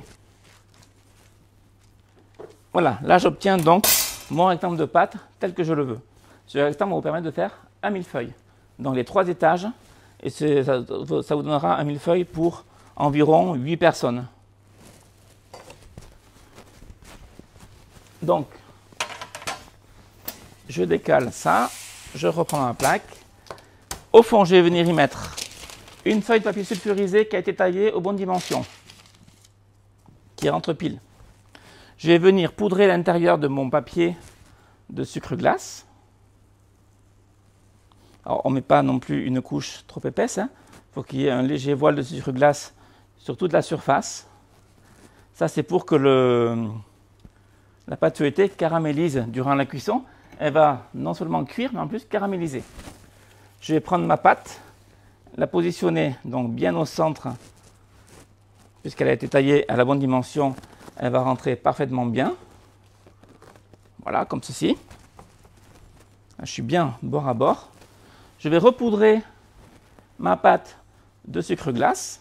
Voilà, là j'obtiens donc mon rectangle de pâte tel que je le veux. Ce rectangle va vous permettre de faire un millefeuille dans les 3 étages et ça vous donnera un millefeuille pour environ 8 personnes. Donc, je décale ça, je reprends ma plaque. Au fond, je vais venir y mettre une feuille de papier sulfurisé qui a été taillée aux bonnes dimensions, qui rentre pile. Je vais venir poudrer l'intérieur de mon papier de sucre glace. Alors, on ne met pas non plus une couche trop épaisse. Il faut qu'il y ait un léger voile de sucre glace sur toute la surface. Ça, c'est pour que la pâte feuilletée caramélise durant la cuisson. Elle va non seulement cuire, mais en plus caraméliser. Je vais prendre ma pâte, la positionner donc bien au centre, puisqu'elle a été taillée à la bonne dimension, elle va rentrer parfaitement bien. Voilà, comme ceci. Je suis bien bord à bord. Je vais repoudrer ma pâte de sucre glace.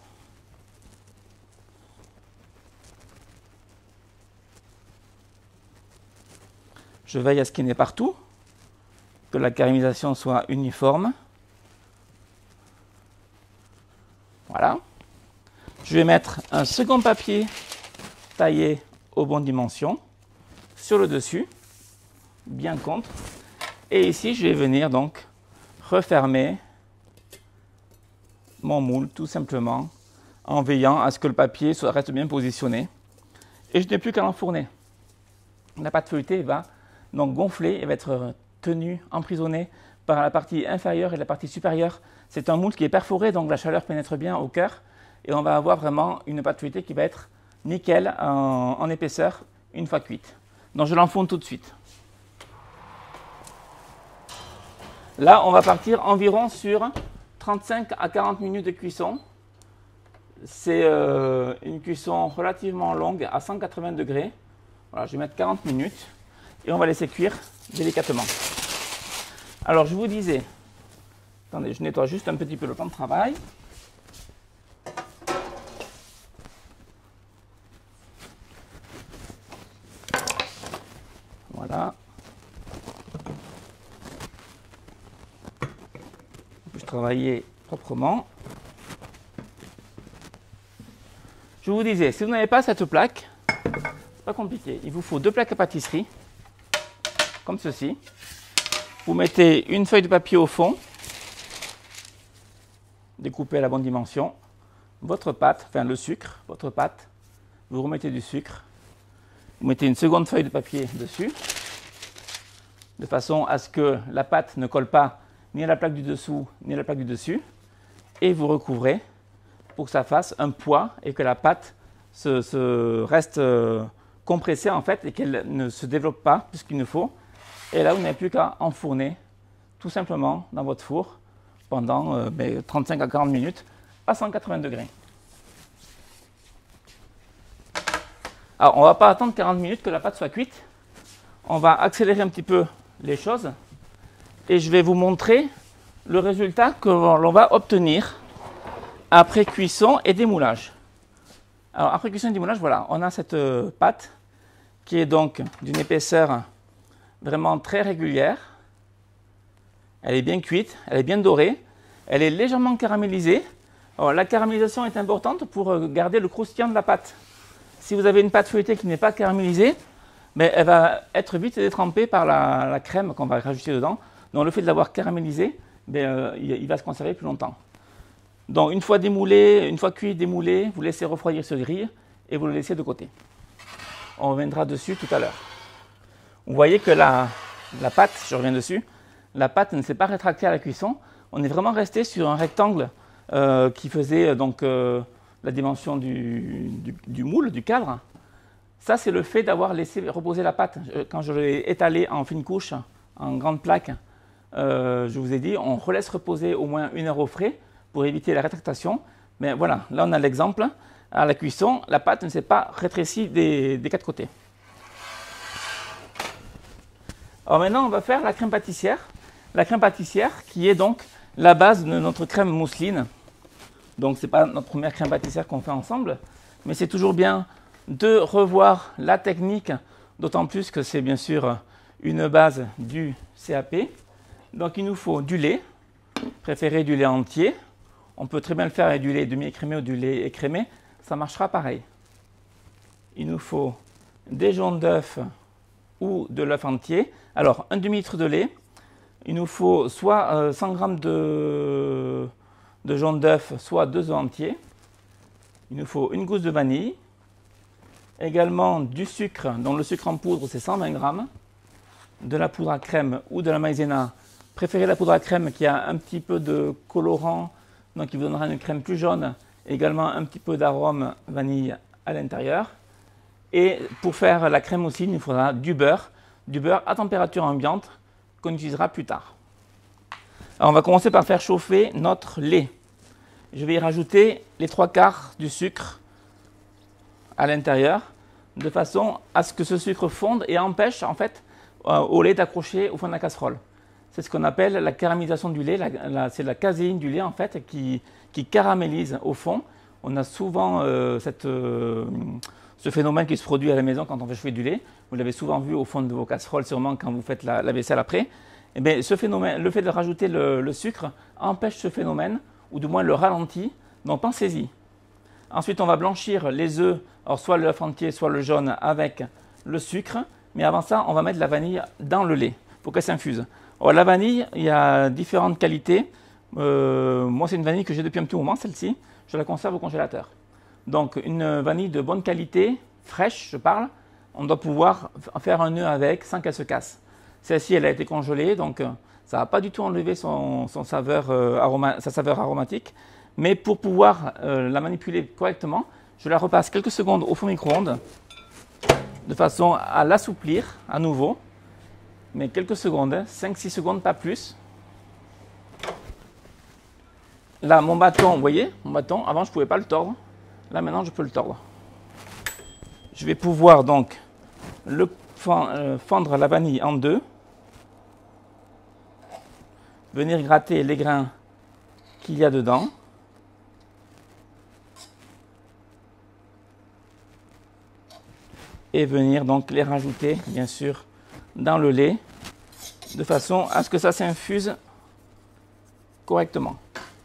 Je veille à ce qu'il n'y ait partout, que la caramélisation soit uniforme. Voilà. Je vais mettre un second papier taillé aux bonnes dimensions sur le dessus, bien contre. Et ici, je vais venir donc refermer mon moule tout simplement en veillant à ce que le papier reste bien positionné. Et je n'ai plus qu'à l'enfourner. La pâte feuilletée va donc gonfler et va être tenue, emprisonnée par la partie inférieure et la partie supérieure. C'est un moule qui est perforé, donc la chaleur pénètre bien au cœur. Et on va avoir vraiment une pâte feuilletée qui va être nickel en épaisseur une fois cuite. Donc je l'enfourne tout de suite. Là, on va partir environ sur 35 à 40 minutes de cuisson. C'est une cuisson relativement longue à 180 degrés. Voilà, je vais mettre 40 minutes et on va laisser cuire délicatement. Alors, je vous disais, attendez, je nettoie juste un petit peu le plan de travail. Voilà. Je travailler proprement. Je vous disais, si vous n'avez pas cette plaque, c'est pas compliqué. Il vous faut 2 plaques à pâtisserie, comme ceci. Vous mettez une feuille de papier au fond, découpée à la bonne dimension. Votre pâte, enfin le sucre, votre pâte, vous remettez du sucre. Vous mettez une seconde feuille de papier dessus, de façon à ce que la pâte ne colle pas ni à la plaque du dessous, ni à la plaque du dessus. Et vous recouvrez pour que ça fasse un poids et que la pâte reste compressée en fait et qu'elle ne se développe pas plus qu'il ne faut. Et là, vous n'avez plus qu'à enfourner tout simplement dans votre four pendant 35 à 40 minutes à 180 degrés. Alors, on ne va pas attendre 40 minutes que la pâte soit cuite. On va accélérer un petit peu les choses et je vais vous montrer le résultat que l'on va obtenir après cuisson et démoulage. Alors, après cuisson et démoulage, voilà, on a cette pâte qui est donc d'une épaisseur vraiment très régulière. Elle est bien cuite, elle est bien dorée, elle est légèrement caramélisée. Alors, la caramélisation est importante pour garder le croustillant de la pâte. Si vous avez une pâte feuilletée qui n'est pas caramélisée, mais elle va être vite détrempée par la crème qu'on va rajouter dedans. Donc le fait de l'avoir caramélisée, il va se conserver plus longtemps. Donc une fois démoulé, une fois cuit, démoulé, vous laissez refroidir sur grille et vous le laissez de côté. On reviendra dessus tout à l'heure. Vous voyez que la pâte, je reviens dessus, la pâte ne s'est pas rétractée à la cuisson. On est vraiment resté sur un rectangle qui faisait donc la dimension du moule, du cadre. Ça, c'est le fait d'avoir laissé reposer la pâte. Quand je l'ai étalée en fine couche, en grande plaque, je vous ai dit, on relaisse reposer au moins 1 heure au frais pour éviter la rétractation. Mais voilà, là on a l'exemple. À la cuisson, la pâte ne s'est pas rétrécie des 4 côtés. Alors maintenant, on va faire la crème pâtissière. La crème pâtissière qui est donc la base de notre crème mousseline. Donc ce n'est pas notre première crème pâtissière qu'on fait ensemble, mais c'est toujours bien de revoir la technique, d'autant plus que c'est bien sûr une base du CAP. Donc il nous faut du lait, préférez du lait entier. On peut très bien le faire avec du lait demi-écrémé ou du lait écrémé, ça marchera pareil. Il nous faut des jaunes d'œufs ou de l'œuf entier. Alors un demi-litre de lait, il nous faut soit 100 g de jaune d'œuf, soit 2 œufs entiers. Il nous faut une gousse de vanille. Également du sucre, dont le sucre en poudre c'est 120 g, de la poudre à crème ou de la maïzena. Préférez la poudre à crème qui a un petit peu de colorant, donc qui vous donnera une crème plus jaune. Également un petit peu d'arôme vanille à l'intérieur. Et pour faire la crème aussi, il nous faudra du beurre à température ambiante qu'on utilisera plus tard. Alors on va commencer par faire chauffer notre lait. Je vais y rajouter les 3/4 du sucre à l'intérieur, de façon à ce que ce sucre fonde et empêche en fait au lait d'accrocher au fond de la casserole. C'est ce qu'on appelle la caramélisation du lait, c'est la caséine du lait en fait qui caramélise au fond. On a souvent ce phénomène qui se produit à la maison quand on fait chauffer du lait. Vous l'avez souvent vu au fond de vos casseroles, sûrement quand vous faites la vaisselle après. Et bien, ce phénomène, le fait de rajouter le sucre empêche ce phénomène, ou du moins le ralentit, donc pensez-y. Ensuite, on va blanchir les œufs, alors soit l'œuf entier, soit le jaune avec le sucre. Mais avant ça, on va mettre la vanille dans le lait pour qu'elle s'infuse. Alors, la vanille, il y a différentes qualités. Moi, c'est une vanille que j'ai depuis un petit moment, celle-ci. Je la conserve au congélateur. Donc, une vanille de bonne qualité, fraîche, je parle. On doit pouvoir faire un nœud avec sans qu'elle se casse. Celle-ci, elle a été congelée, donc ça n'a pas du tout enlevé sa saveur aromatique. Mais pour pouvoir la manipuler correctement, je la repasse quelques secondes au four micro-ondes de façon à l'assouplir à nouveau. Mais quelques secondes, 5-6 secondes, pas plus. Là, mon bâton, vous voyez, mon bâton, avant je ne pouvais pas le tordre. Là, maintenant, je peux le tordre. Je vais pouvoir donc fendre la vanille en deux. Venir gratter les grains qu'il y a dedans. Et venir donc les rajouter, bien sûr, dans le lait, de façon à ce que ça s'infuse correctement.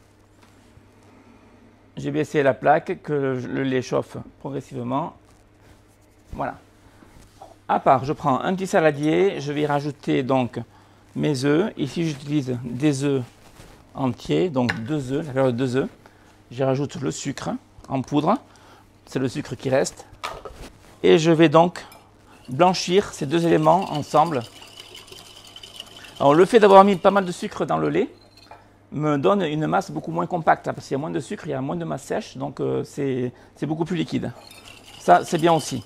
J'ai baissé la plaque, que le lait chauffe progressivement. Voilà. À part, je prends un petit saladier, je vais y rajouter donc mes œufs. Ici, j'utilise des œufs entiers, donc 2 œufs, la valeur de 2 œufs. J'y rajoute le sucre en poudre, c'est le sucre qui reste. Et je vais donc blanchir ces deux éléments ensemble. Alors, le fait d'avoir mis pas mal de sucre dans le lait me donne une masse beaucoup moins compacte, parce qu'il y a moins de sucre, il y a moins de masse sèche, donc c'est beaucoup plus liquide. Ça, c'est bien aussi.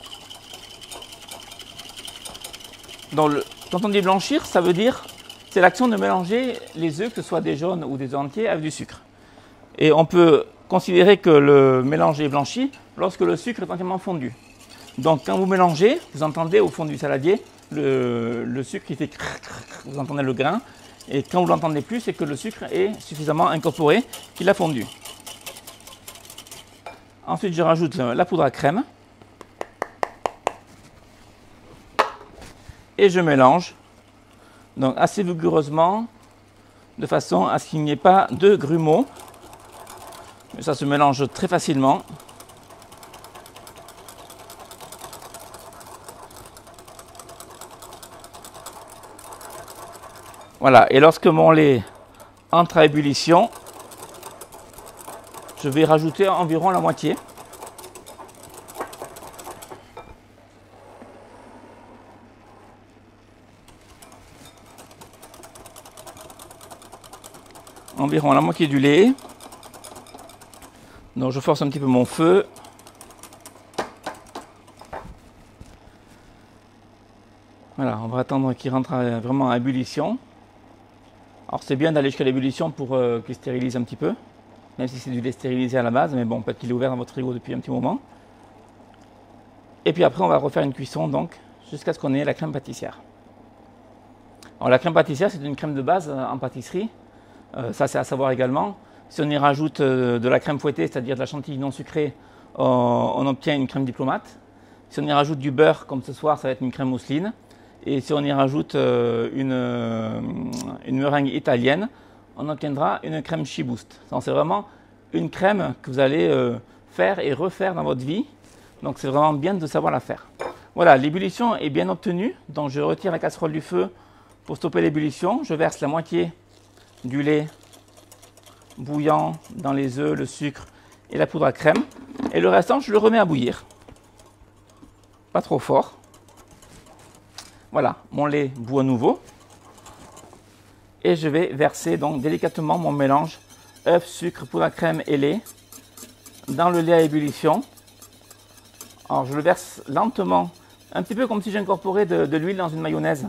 Donc, quand on dit blanchir, ça veut dire c'est l'action de mélanger les œufs, que ce soit des jaunes ou des œufs entiers, avec du sucre. Et on peut considérer que le mélange est blanchi lorsque le sucre est entièrement fondu. Donc quand vous mélangez, vous entendez au fond du saladier le sucre qui fait crrr, crrr, vous entendez le grain. Et quand vous ne l'entendez plus, c'est que le sucre est suffisamment incorporé, qu'il a fondu. Ensuite, je rajoute la poudre à crème. Et je mélange donc assez vigoureusement, de façon à ce qu'il n'y ait pas de grumeaux. Mais ça se mélange très facilement. Voilà, et lorsque mon lait entre à ébullition, je vais rajouter environ la moitié. Environ la moitié du lait. Donc je force un petit peu mon feu. Voilà, on va attendre qu'il rentre vraiment à ébullition. Alors c'est bien d'aller jusqu'à l'ébullition pour qu'il stérilise un petit peu, même si c'est du lait stérilisé à la base, mais bon, peut-être qu'il est ouvert dans votre frigo depuis un petit moment. Et puis après, on va refaire une cuisson donc jusqu'à ce qu'on ait la crème pâtissière. Alors la crème pâtissière, c'est une crème de base en pâtisserie. Ça, c'est à savoir également. Si on y rajoute de la crème fouettée, c'est-à-dire de la chantilly non sucrée, on obtient une crème diplomate. Si on y rajoute du beurre, comme ce soir, ça va être une crème mousseline. Et si on y rajoute une meringue italienne, on obtiendra une crème Chibouste. C'est vraiment une crème que vous allez faire et refaire dans votre vie. Donc c'est vraiment bien de savoir la faire. Voilà, l'ébullition est bien obtenue. Donc je retire la casserole du feu pour stopper l'ébullition. Je verse la moitié du lait bouillant dans les œufs, le sucre et la poudre à crème. Et le restant, je le remets à bouillir. Pas trop fort. Voilà, mon lait bout à nouveau. Et je vais verser donc délicatement mon mélange œufs, sucre, poudre à crème et lait dans le lait à ébullition. Alors je le verse lentement, un petit peu comme si j'incorporais de l'huile dans une mayonnaise.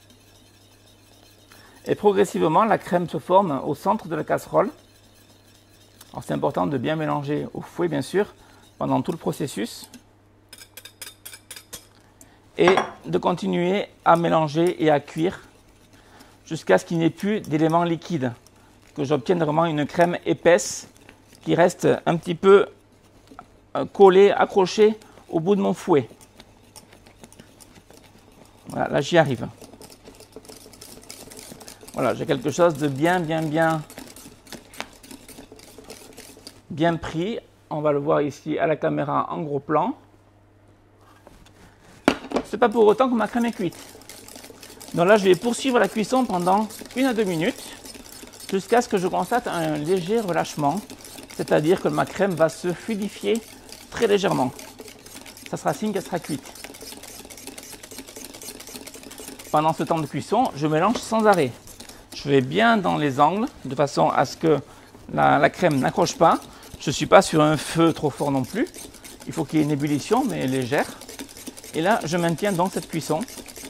Et progressivement, la crème se forme au centre de la casserole. Alors c'est important de bien mélanger au fouet, bien sûr, pendant tout le processus. Et de continuer à mélanger et à cuire jusqu'à ce qu'il n'y ait plus d'éléments liquides. Que j'obtienne vraiment une crème épaisse qui reste un petit peu collée, accrochée au bout de mon fouet. Voilà, là j'y arrive. Voilà, j'ai quelque chose de bien pris. On va le voir ici à la caméra en gros plan. C'est pas pour autant que ma crème est cuite. Donc là, je vais poursuivre la cuisson pendant 1 à 2 minutes. jusqu'à ce que je constate un léger relâchement, c'est-à-dire que ma crème va se fluidifier très légèrement. Ça sera signe qu'elle sera cuite. Pendant ce temps de cuisson, je mélange sans arrêt. Je vais bien dans les angles, de façon à ce que la crème n'accroche pas. Je ne suis pas sur un feu trop fort non plus. Il faut qu'il y ait une ébullition, mais légère. Et là, je maintiens donc cette cuisson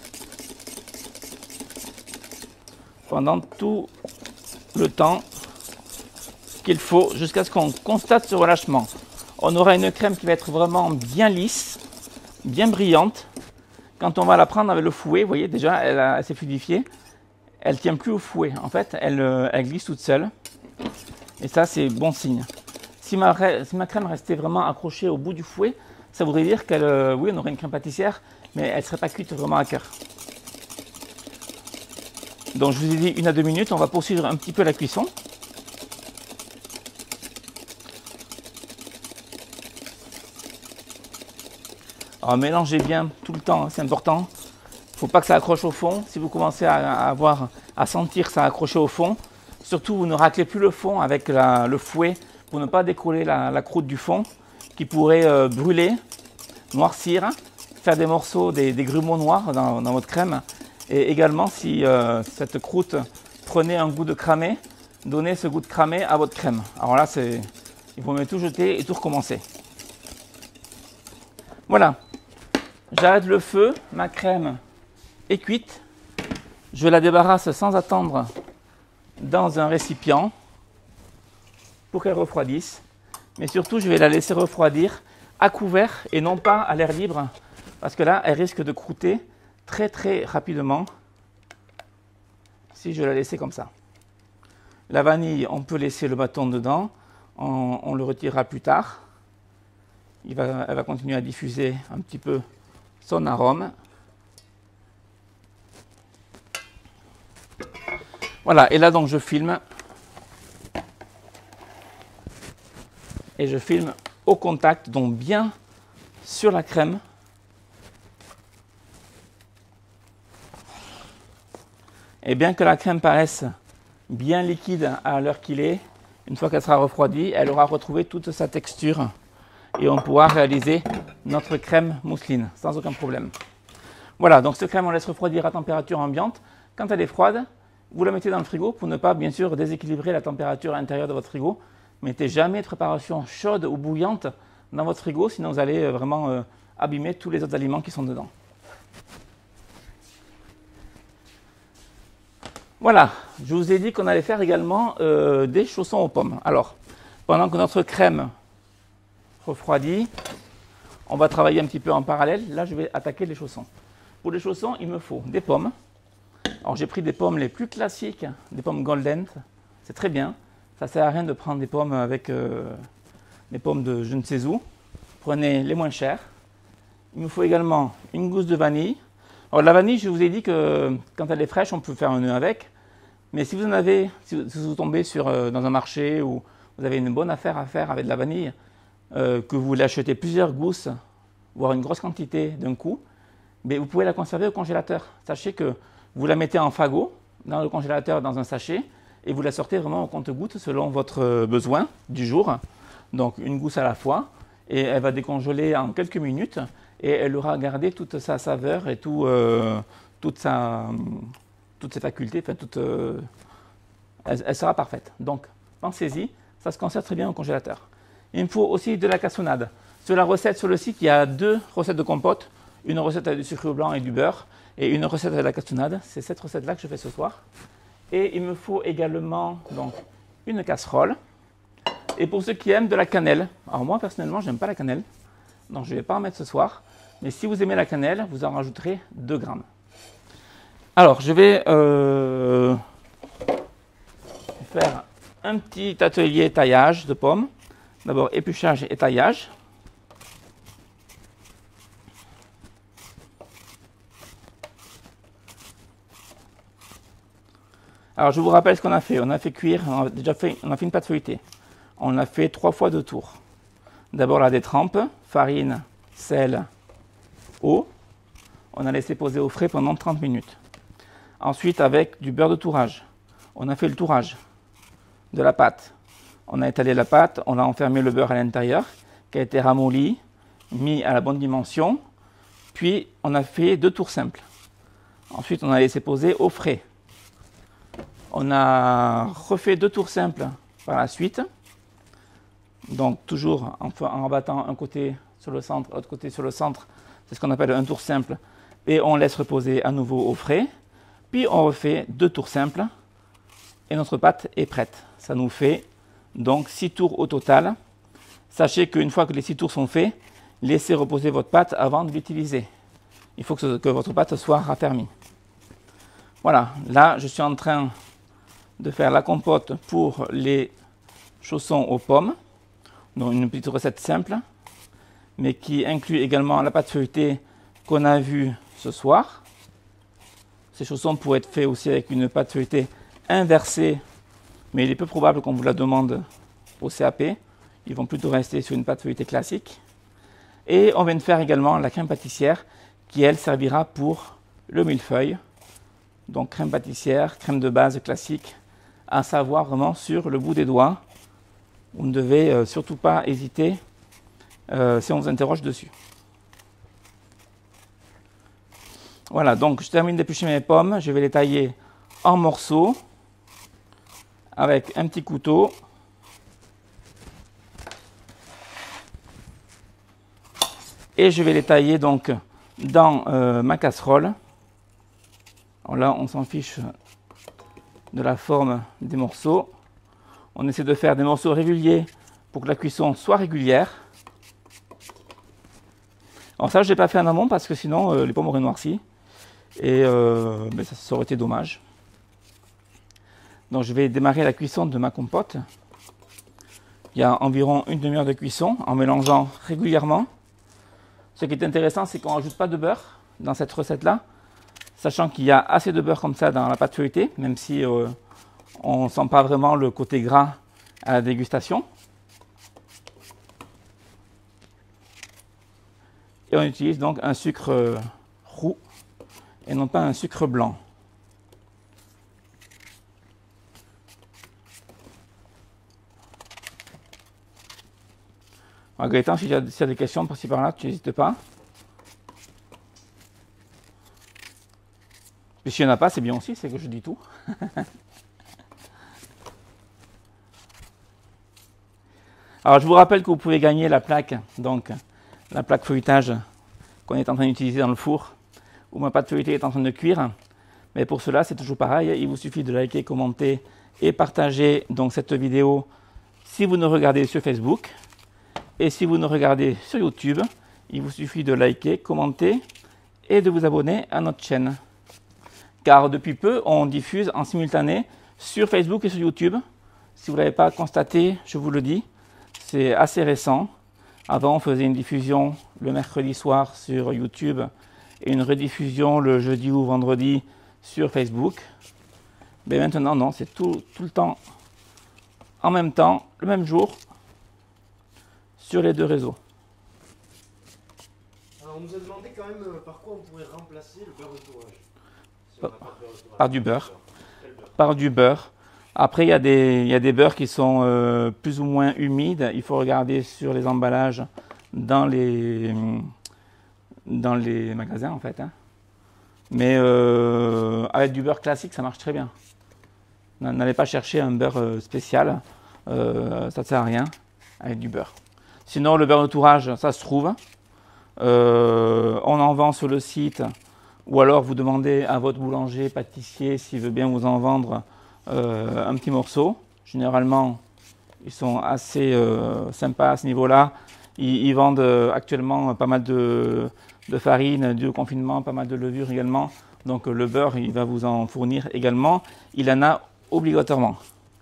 pendant tout le temps qu'il faut, jusqu'à ce qu'on constate ce relâchement. On aura une crème qui va être vraiment bien lisse, bien brillante. Quand on va la prendre avec le fouet, vous voyez déjà, elle s'est fluidifiée. Elle ne tient plus au fouet. En fait, elle glisse toute seule. Et ça, c'est bon signe. Si ma crème restait vraiment accrochée au bout du fouet, ça voudrait dire qu'elle, oui, on aurait une crème pâtissière, mais elle ne serait pas cuite vraiment à cœur. Donc, je vous ai dit 1 à 2 minutes. On va poursuivre un petit peu la cuisson. Alors, mélangez bien tout le temps, hein, c'est important. Il ne faut pas que ça accroche au fond. Si vous commencez à sentir que ça a accroché au fond, surtout vous ne raclez plus le fond avec le fouet pour ne pas décoller la croûte du fond qui pourrait brûler, noircir, faire des morceaux, des grumeaux noirs dans votre crème. Et également, si cette croûte prenait un goût de cramé, donnez ce goût de cramé à votre crème. Alors là, il faut mieux tout jeter et tout recommencer. Voilà. J'arrête le feu, ma crème est cuite. Je la débarrasse sans attendre dans un récipient pour qu'elle refroidisse. Mais surtout, je vais la laisser refroidir à couvert et non pas à l'air libre, parce que là, elle risque de croûter très très rapidement si je la laissais comme ça. La vanille, on peut laisser le bâton dedans, on le retirera plus tard. Elle va continuer à diffuser un petit peu son arôme. Voilà, et là donc je filme. Et je filme au contact, donc bien sur la crème. Et bien que la crème paraisse bien liquide à l'heure qu'il est, une fois qu'elle sera refroidie, elle aura retrouvé toute sa texture. Et on pourra réaliser notre crème mousseline sans aucun problème. Voilà, donc cette crème, on laisse refroidir à température ambiante. Quand elle est froide, vous la mettez dans le frigo pour ne pas, bien sûr, déséquilibrer la température intérieure de votre frigo. Mettez jamais de préparation chaude ou bouillante dans votre frigo, sinon vous allez vraiment abîmer tous les autres aliments qui sont dedans. Voilà, je vous ai dit qu'on allait faire également des chaussons aux pommes. Alors, pendant que notre crème refroidit, on va travailler un petit peu en parallèle. Là, je vais attaquer les chaussons. Pour les chaussons, il me faut des pommes. Alors, j'ai pris des pommes les plus classiques, des pommes golden. C'est très bien. Ça ne sert à rien de prendre des pommes avec des pommes de je ne sais où. Prenez les moins chères. Il me faut également une gousse de vanille. Alors, la vanille, je vous ai dit que quand elle est fraîche, on peut faire un nœud avec. Mais si vous en avez, si vous tombez dans un marché où vous avez une bonne affaire à faire avec de la vanille, que vous voulez acheter plusieurs gousses, voire une grosse quantité d'un coup, mais vous pouvez la conserver au congélateur. Sachez que vous la mettez en fagot dans le congélateur dans un sachet et vous la sortez vraiment au compte-gouttes selon votre besoin du jour. Donc une gousse à la fois et elle va décongeler en quelques minutes et elle aura gardé toute sa saveur et toutes ses facultés, enfin elle sera parfaite. Donc pensez-y, ça se conserve très bien au congélateur. Il me faut aussi de la cassonade. Sur la recette sur le site, il y a 2 recettes de compote. Une recette avec du sucre blanc et du beurre et une recette avec la cassonade. C'est cette recette-là que je fais ce soir. Et il me faut également donc, une casserole. Et pour ceux qui aiment de la cannelle, alors moi personnellement, je n'aime pas la cannelle, donc je ne vais pas en mettre ce soir. Mais si vous aimez la cannelle, vous en rajouterez 2 grammes. Alors, je vais faire un petit atelier taillage de pommes. D'abord, épluchage et taillage. Alors, je vous rappelle ce qu'on a fait. On a fait cuire, on a fait une pâte feuilletée. On a fait 3 fois 2 tours. D'abord, la détrempe, farine, sel, eau. On a laissé poser au frais pendant 30 minutes. Ensuite, avec du beurre de tourrage, on a fait le tourrage. de la pâte. On a étalé la pâte, on a enfermé le beurre à l'intérieur, qui a été ramolli, mis à la bonne dimension, puis on a fait 2 tours simples. Ensuite, on a laissé poser au frais. On a refait 2 tours simples par la suite. Donc toujours en rabattant un côté sur le centre, l'autre côté sur le centre. C'est ce qu'on appelle un tour simple. Et on laisse reposer à nouveau au frais. Puis on refait 2 tours simples. Et notre pâte est prête. Ça nous fait donc 6 tours au total. Sachez qu'une fois que les 6 tours sont faits, laissez reposer votre pâte avant de l'utiliser. Il faut que votre pâte soit raffermie. Voilà, là je suis en train de faire la compote pour les chaussons aux pommes. Donc une petite recette simple, mais qui inclut également la pâte feuilletée qu'on a vue ce soir. Ces chaussons pourraient être faits aussi avec une pâte feuilletée inversée, mais il est peu probable qu'on vous la demande au CAP. Ils vont plutôt rester sur une pâte feuilletée classique. Et on vient de faire également la crème pâtissière qui, elle, servira pour le millefeuille. Donc crème pâtissière, crème de base classique, à savoir vraiment sur le bout des doigts. Vous ne devez surtout pas hésiter si on vous interroge dessus. Voilà, donc je termine d'éplucher mes pommes. Je vais les tailler en morceaux avec un petit couteau. Et je vais les tailler donc dans ma casserole. Alors là, on s'en fiche de la forme des morceaux. On essaie de faire des morceaux réguliers pour que la cuisson soit régulière. Alors ça, je ne l'ai pas fait en amont parce que sinon, les pommes auraient noirci. Et ça aurait été dommage. Donc je vais démarrer la cuisson de ma compote. Il y a environ une demi-heure de cuisson en mélangeant régulièrement. Ce qui est intéressant, c'est qu'on ne rajoute pas de beurre dans cette recette-là, sachant qu'il y a assez de beurre comme ça dans la pâte feuilletée, même si on ne sent pas vraiment le côté gras à la dégustation. Et on utilise donc un sucre roux et non pas un sucre blanc. Alors Gaëtan, si tu as des questions par-ci par-là, tu n'hésites pas. Puis s'il n'y en a pas, c'est bien aussi, c'est que je dis tout. Alors je vous rappelle que vous pouvez gagner la plaque, donc la plaque feuilletage qu'on est en train d'utiliser dans le four, où ma pâte feuilletée est en train de cuire. Mais pour cela, c'est toujours pareil, il vous suffit de liker, commenter et partager donc cette vidéo si vous nous regardez sur Facebook. Et si vous nous regardez sur YouTube, il vous suffit de liker, commenter et de vous abonner à notre chaîne. Car depuis peu, on diffuse en simultané sur Facebook et sur YouTube. Si vous ne l'avez pas constaté, je vous le dis, c'est assez récent. Avant, on faisait une diffusion le mercredi soir sur YouTube et une rediffusion le jeudi ou vendredi sur Facebook. Mais maintenant, non, c'est tout le temps, en même temps, le même jour, sur les 2 réseaux. Alors on nous a demandé quand même par quoi on pourrait remplacer le beurre de tourage. Si on n'a pas de beurre de tourage. Par du beurre. Quel beurre? Par du beurre. Après, il y a des beurres qui sont plus ou moins humides. Il faut regarder sur les emballages dans les magasins, en fait. Hein. Mais avec du beurre classique, ça marche très bien. N'allez pas chercher un beurre spécial. Ça ne sert à rien avec du beurre. Sinon, le beurre de tourage, ça se trouve. On en vend sur le site. Ou alors, vous demandez à votre boulanger, pâtissier, s'il veut bien vous en vendre un petit morceau. Généralement, ils sont assez sympas à ce niveau-là. Ils vendent actuellement pas mal de farine, du confinement, pas mal de levure également. Donc le beurre, il va vous en fournir également. Il en a obligatoirement.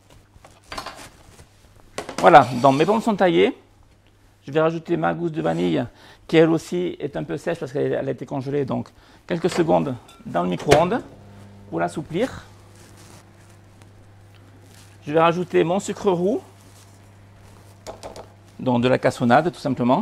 Voilà, donc mes pommes sont taillées. Je vais rajouter ma gousse de vanille, qui elle aussi est un peu sèche parce qu'elle a été congelée. Donc quelques secondes dans le micro-ondes pour l'assouplir. Je vais rajouter mon sucre roux, donc de la cassonade tout simplement.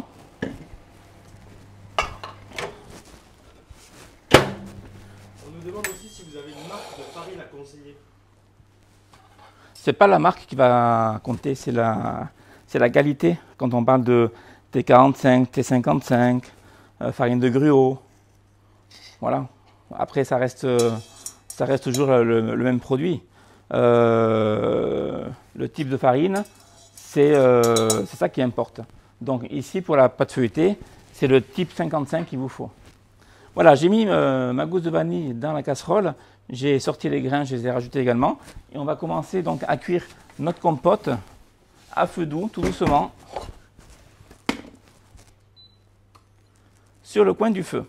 On nous demande aussi si vous avez une marque de farine à conseiller. c'est pas la marque qui va compter, c'est la qualité. Quand on parle de T45, T55, farine de gruau, voilà. Après, ça reste toujours le même produit. Le type de farine, c'est ça qui importe. Donc ici, pour la pâte feuilletée, c'est le type 55 qu'il vous faut. Voilà, j'ai mis ma gousse de vanille dans la casserole. J'ai sorti les grains, je les ai rajoutés également. Et on va commencer donc à cuire notre compote à feu doux, tout doucement, sur le coin du feu.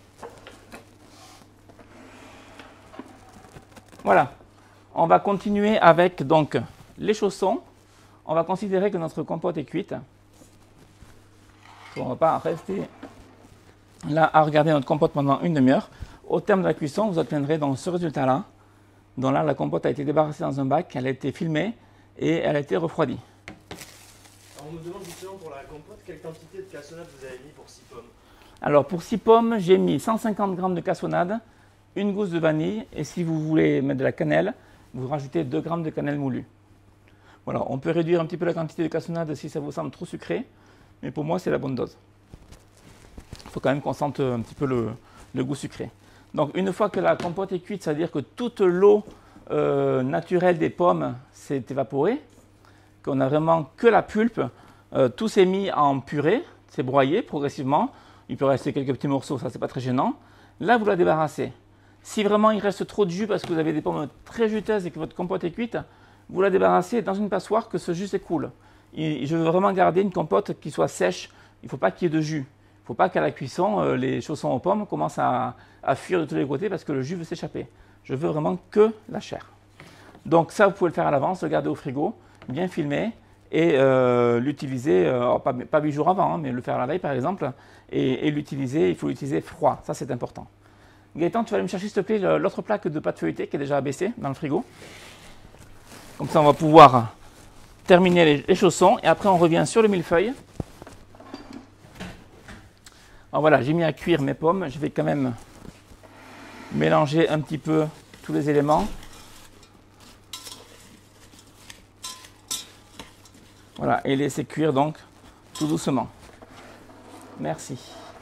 Voilà. On va continuer avec donc les chaussons. On va considérer que notre compote est cuite. On ne va pas rester là à regarder notre compote pendant une demi-heure. Au terme de la cuisson, vous obtiendrez donc ce résultat-là. Donc là, la compote a été débarrassée dans un bac, elle a été filmée et elle a été refroidie. Alors on me demande justement pour la compote, quelle quantité de cassonade vous avez mis pour 6 pommes? Alors pour 6 pommes, j'ai mis 150 g de cassonade, une gousse de vanille et si vous voulez mettre de la cannelle, vous rajoutez 2 g de cannelle moulue. Voilà, on peut réduire un petit peu la quantité de cassonade si ça vous semble trop sucré, mais pour moi c'est la bonne dose. Il faut quand même qu'on sente un petit peu le goût sucré. Donc une fois que la compote est cuite, ça veut dire que toute l'eau naturelle des pommes s'est évaporée, qu'on n'a vraiment que la pulpe, tout s'est mis en purée, c'est broyé progressivement. Il peut rester quelques petits morceaux, ça c'est pas très gênant. Là vous la débarrassez. Si vraiment il reste trop de jus parce que vous avez des pommes très juteuses et que votre compote est cuite, vous la débarrassez dans une passoire que ce jus s'écoule. Je veux vraiment garder une compote qui soit sèche, il ne faut pas qu'il y ait de jus. Il ne faut pas qu'à la cuisson, les chaussons aux pommes commencent à fuir de tous les côtés parce que le jus veut s'échapper. Je veux vraiment que la chair. Donc ça, vous pouvez le faire à l'avance, le garder au frigo, bien filmer et l'utiliser, pas 8 jours avant, hein, mais le faire à la veille par exemple, et l'utiliser, il faut l'utiliser froid, ça c'est important. Gaëtan, tu vas aller me chercher s'il te plaît l'autre plaque de pâte feuilletée qui est déjà abaissée dans le frigo. Comme ça on va pouvoir terminer les chaussons et après on revient sur le millefeuille. Alors voilà, j'ai mis à cuire mes pommes. Je vais quand même mélanger un petit peu tous les éléments. Voilà, et laisser cuire donc tout doucement. Merci.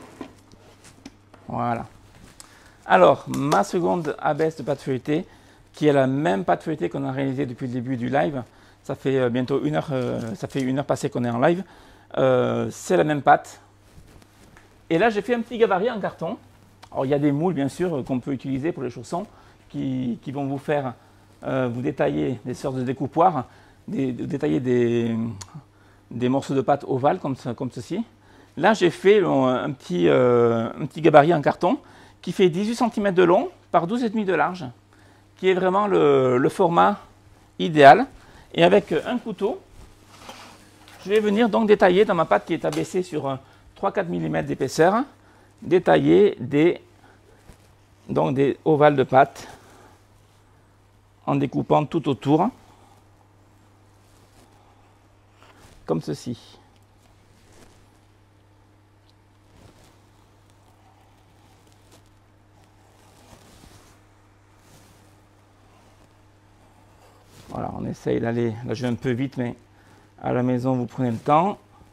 Voilà. Alors, ma seconde abaisse de pâte feuilletée, qui est la même pâte feuilletée qu'on a réalisée depuis le début du live. Ça fait bientôt 1 heure, ça fait 1 heure passée qu'on est en live. C'est la même pâte. Et là, j'ai fait un petit gabarit en carton. Alors, il y a des moules, bien sûr, qu'on peut utiliser pour les chaussons, qui vont vous faire vous détailler des sortes de découpoirs, détailler des morceaux de pâte ovales comme ceci. Là, j'ai fait un petit gabarit en carton qui fait 18 cm de long par 12,5 de large, qui est vraiment le format idéal. Et avec un couteau, je vais venir donc détailler dans ma pâte qui est abaissée sur 3-4 mm d'épaisseur, détailler des ovales de pâte en découpant tout autour, comme ceci. Voilà, on essaye d'aller, là je vais un peu vite, mais à la maison vous prenez le temps.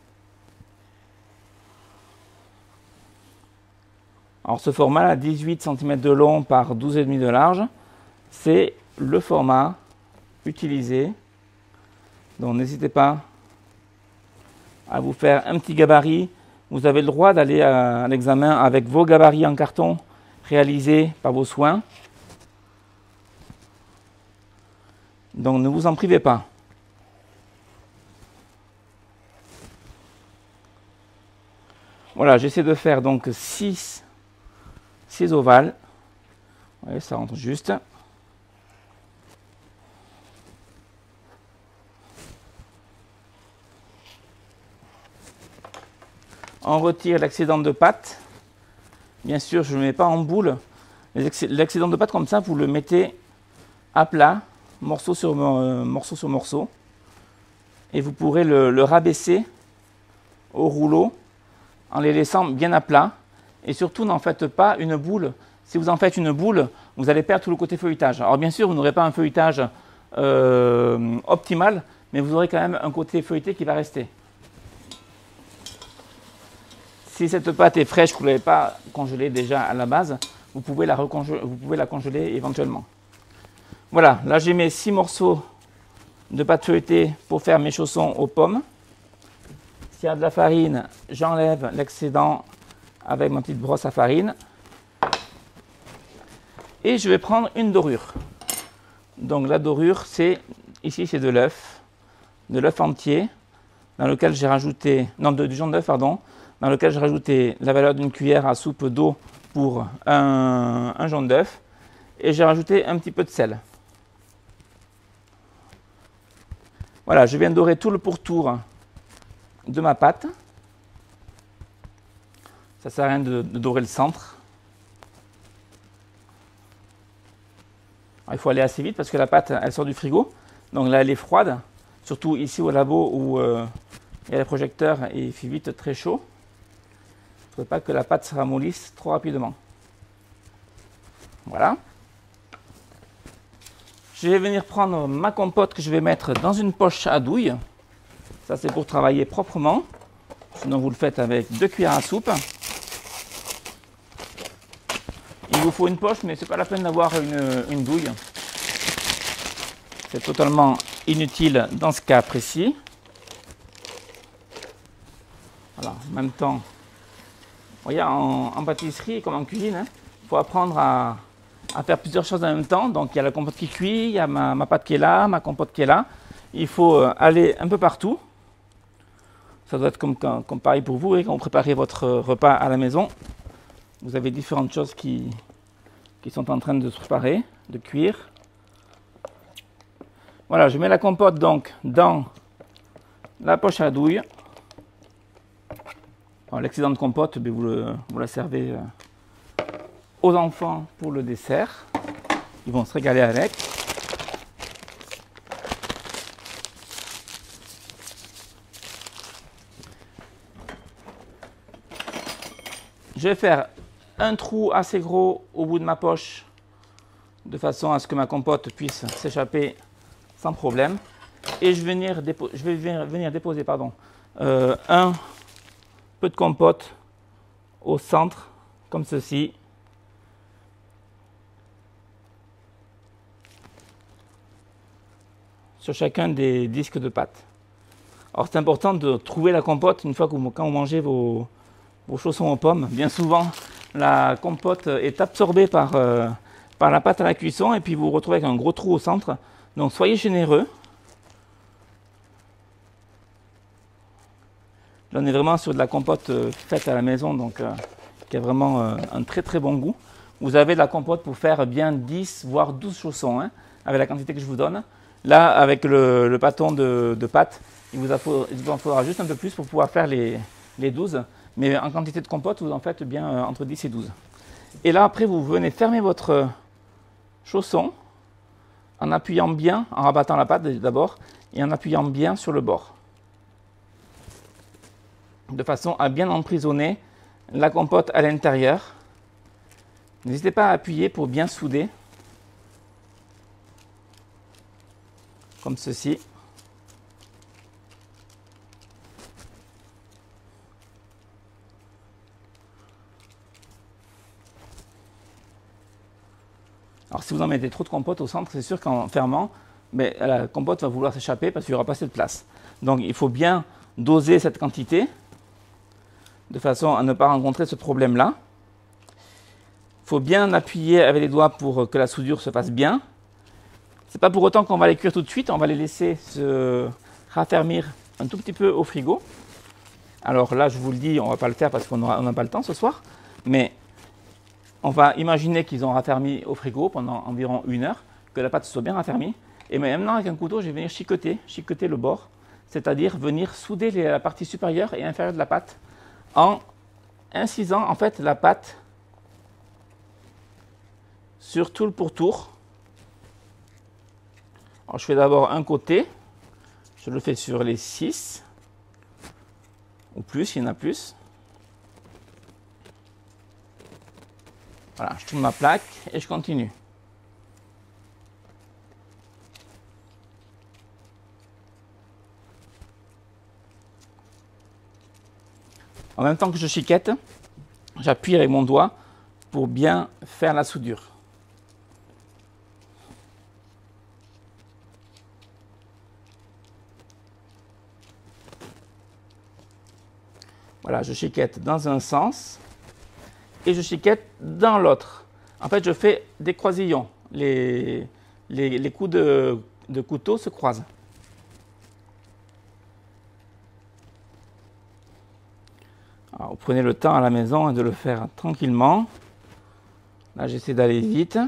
Alors ce format-là, 18 cm de long par 12,5 de large, c'est le format utilisé. Donc n'hésitez pas à vous faire un petit gabarit. Vous avez le droit d'aller à l'examen avec vos gabarits en carton réalisés par vos soins. Donc ne vous en privez pas. Voilà, j'essaie de faire donc 6 ovales. Oui, ça rentre juste. On retire l'excédent de pâte. Bien sûr, je ne le mets pas en boule. L'excédent de pâte comme ça, vous le mettez à plat, morceau sur morceau. Et vous pourrez le rabaisser au rouleau en les laissant bien à plat. Et surtout, n'en faites pas une boule. Si vous en faites une boule, vous allez perdre tout le côté feuilletage. Alors bien sûr, vous n'aurez pas un feuilletage optimale, mais vous aurez quand même un côté feuilleté qui va rester. Si cette pâte est fraîche, que vous ne l'avez pas congelée déjà à la base, vous pouvez la congeler éventuellement. Voilà, là j'ai mes 6 morceaux de pâte feuilletée pour faire mes chaussons aux pommes. S'il y a de la farine, j'enlève l'excédent avec ma petite brosse à farine. Et je vais prendre une dorure. Donc la dorure, ici c'est de l'œuf entier, dans lequel j'ai rajouté, non, du jaune d'œuf, pardon, dans lequel j'ai rajouté la valeur d'une cuillère à soupe d'eau pour un jaune d'œuf, et j'ai rajouté un petit peu de sel. Voilà, je viens dorer tout le pourtour de ma pâte. Ça ne sert à rien de dorer le centre. Alors, il faut aller assez vite parce que la pâte, elle sort du frigo. Donc là, elle est froide. Surtout ici au labo où il y a les projecteurs et il fait vite très chaud. Il ne faudrait pas que la pâte se ramollisse trop rapidement. Voilà. Je vais venir prendre ma compote que je vais mettre dans une poche à douille. Ça, c'est pour travailler proprement. Sinon, vous le faites avec 2 cuillères à soupe. Il vous faut une poche, mais ce n'est pas la peine d'avoir une douille. C'est totalement inutile dans ce cas précis. Voilà, en même temps, vous voyez, en pâtisserie comme en cuisine, il faut apprendre à faire plusieurs choses en même temps. Donc il y a la compote qui cuit, il y a ma pâte qui est là, ma compote qui est là. Il faut aller un peu partout. Ça doit être comme pareil pour vous, quand vous préparez votre repas à la maison. Vous avez différentes choses qui sont en train de se préparer, de cuire. Voilà, je mets la compote donc dans la poche à douille. L'excédent de compote, vous la servez aux enfants pour le dessert. Ils vont se régaler avec. Je vais faire un trou assez gros au bout de ma poche de façon à ce que ma compote puisse s'échapper sans problème. Et je vais venir déposer un peu de compote au centre, comme ceci. Sur chacun des disques de pâte. Alors c'est important de trouver la compote une fois quand vous mangez vos chaussons aux pommes. Bien souvent, la compote est absorbée par la pâte à la cuisson et puis vous vous retrouvez avec un gros trou au centre. Donc soyez généreux. Là, on est vraiment sur de la compote faite à la maison, donc qui a vraiment un très très bon goût. Vous avez de la compote pour faire bien 10 voire 12 chaussons, hein, avec la quantité que je vous donne. Là, avec le bâton de pâte, il vous en faudra juste un peu plus pour pouvoir faire les 12. Mais en quantité de compote, vous en faites bien entre 10 et 12. Et là, après, vous venez fermer votre chausson en appuyant bien, en rabattant la pâte d'abord, et en appuyant bien sur le bord. De façon à bien emprisonner la compote à l'intérieur. N'hésitez pas à appuyer pour bien souder. Comme ceci. Alors si vous en mettez trop de compote au centre, c'est sûr qu'en fermant, la compote va vouloir s'échapper parce qu'il n'y aura pas assez de place. Donc il faut bien doser cette quantité de façon à ne pas rencontrer ce problème-là. Il faut bien appuyer avec les doigts pour que la soudure se fasse bien. Ce n'est pas pour autant qu'on va les cuire tout de suite, on va les laisser se raffermir un tout petit peu au frigo. Alors là, je vous le dis, on ne va pas le faire parce qu'on n'a pas le temps ce soir, mais on va imaginer qu'ils ont raffermi au frigo pendant environ 1 heure, que la pâte soit bien raffermie. Et maintenant, avec un couteau, je vais venir chiqueter le bord, c'est-à-dire venir souder la partie supérieure et inférieure de la pâte en incisant en fait la pâte sur tout le pourtour. Alors, je fais d'abord un côté, je le fais sur les 6, ou plus, il y en a plus. Voilà, je tourne ma plaque et je continue. En même temps que je chiquette, j'appuie avec mon doigt pour bien faire la soudure. Voilà, je chiquette dans un sens et je chiquette dans l'autre. En fait, je fais des croisillons. Les coups de couteau se croisent. Alors, vous prenez le temps à la maison de le faire tranquillement. Là, j'essaie d'aller vite.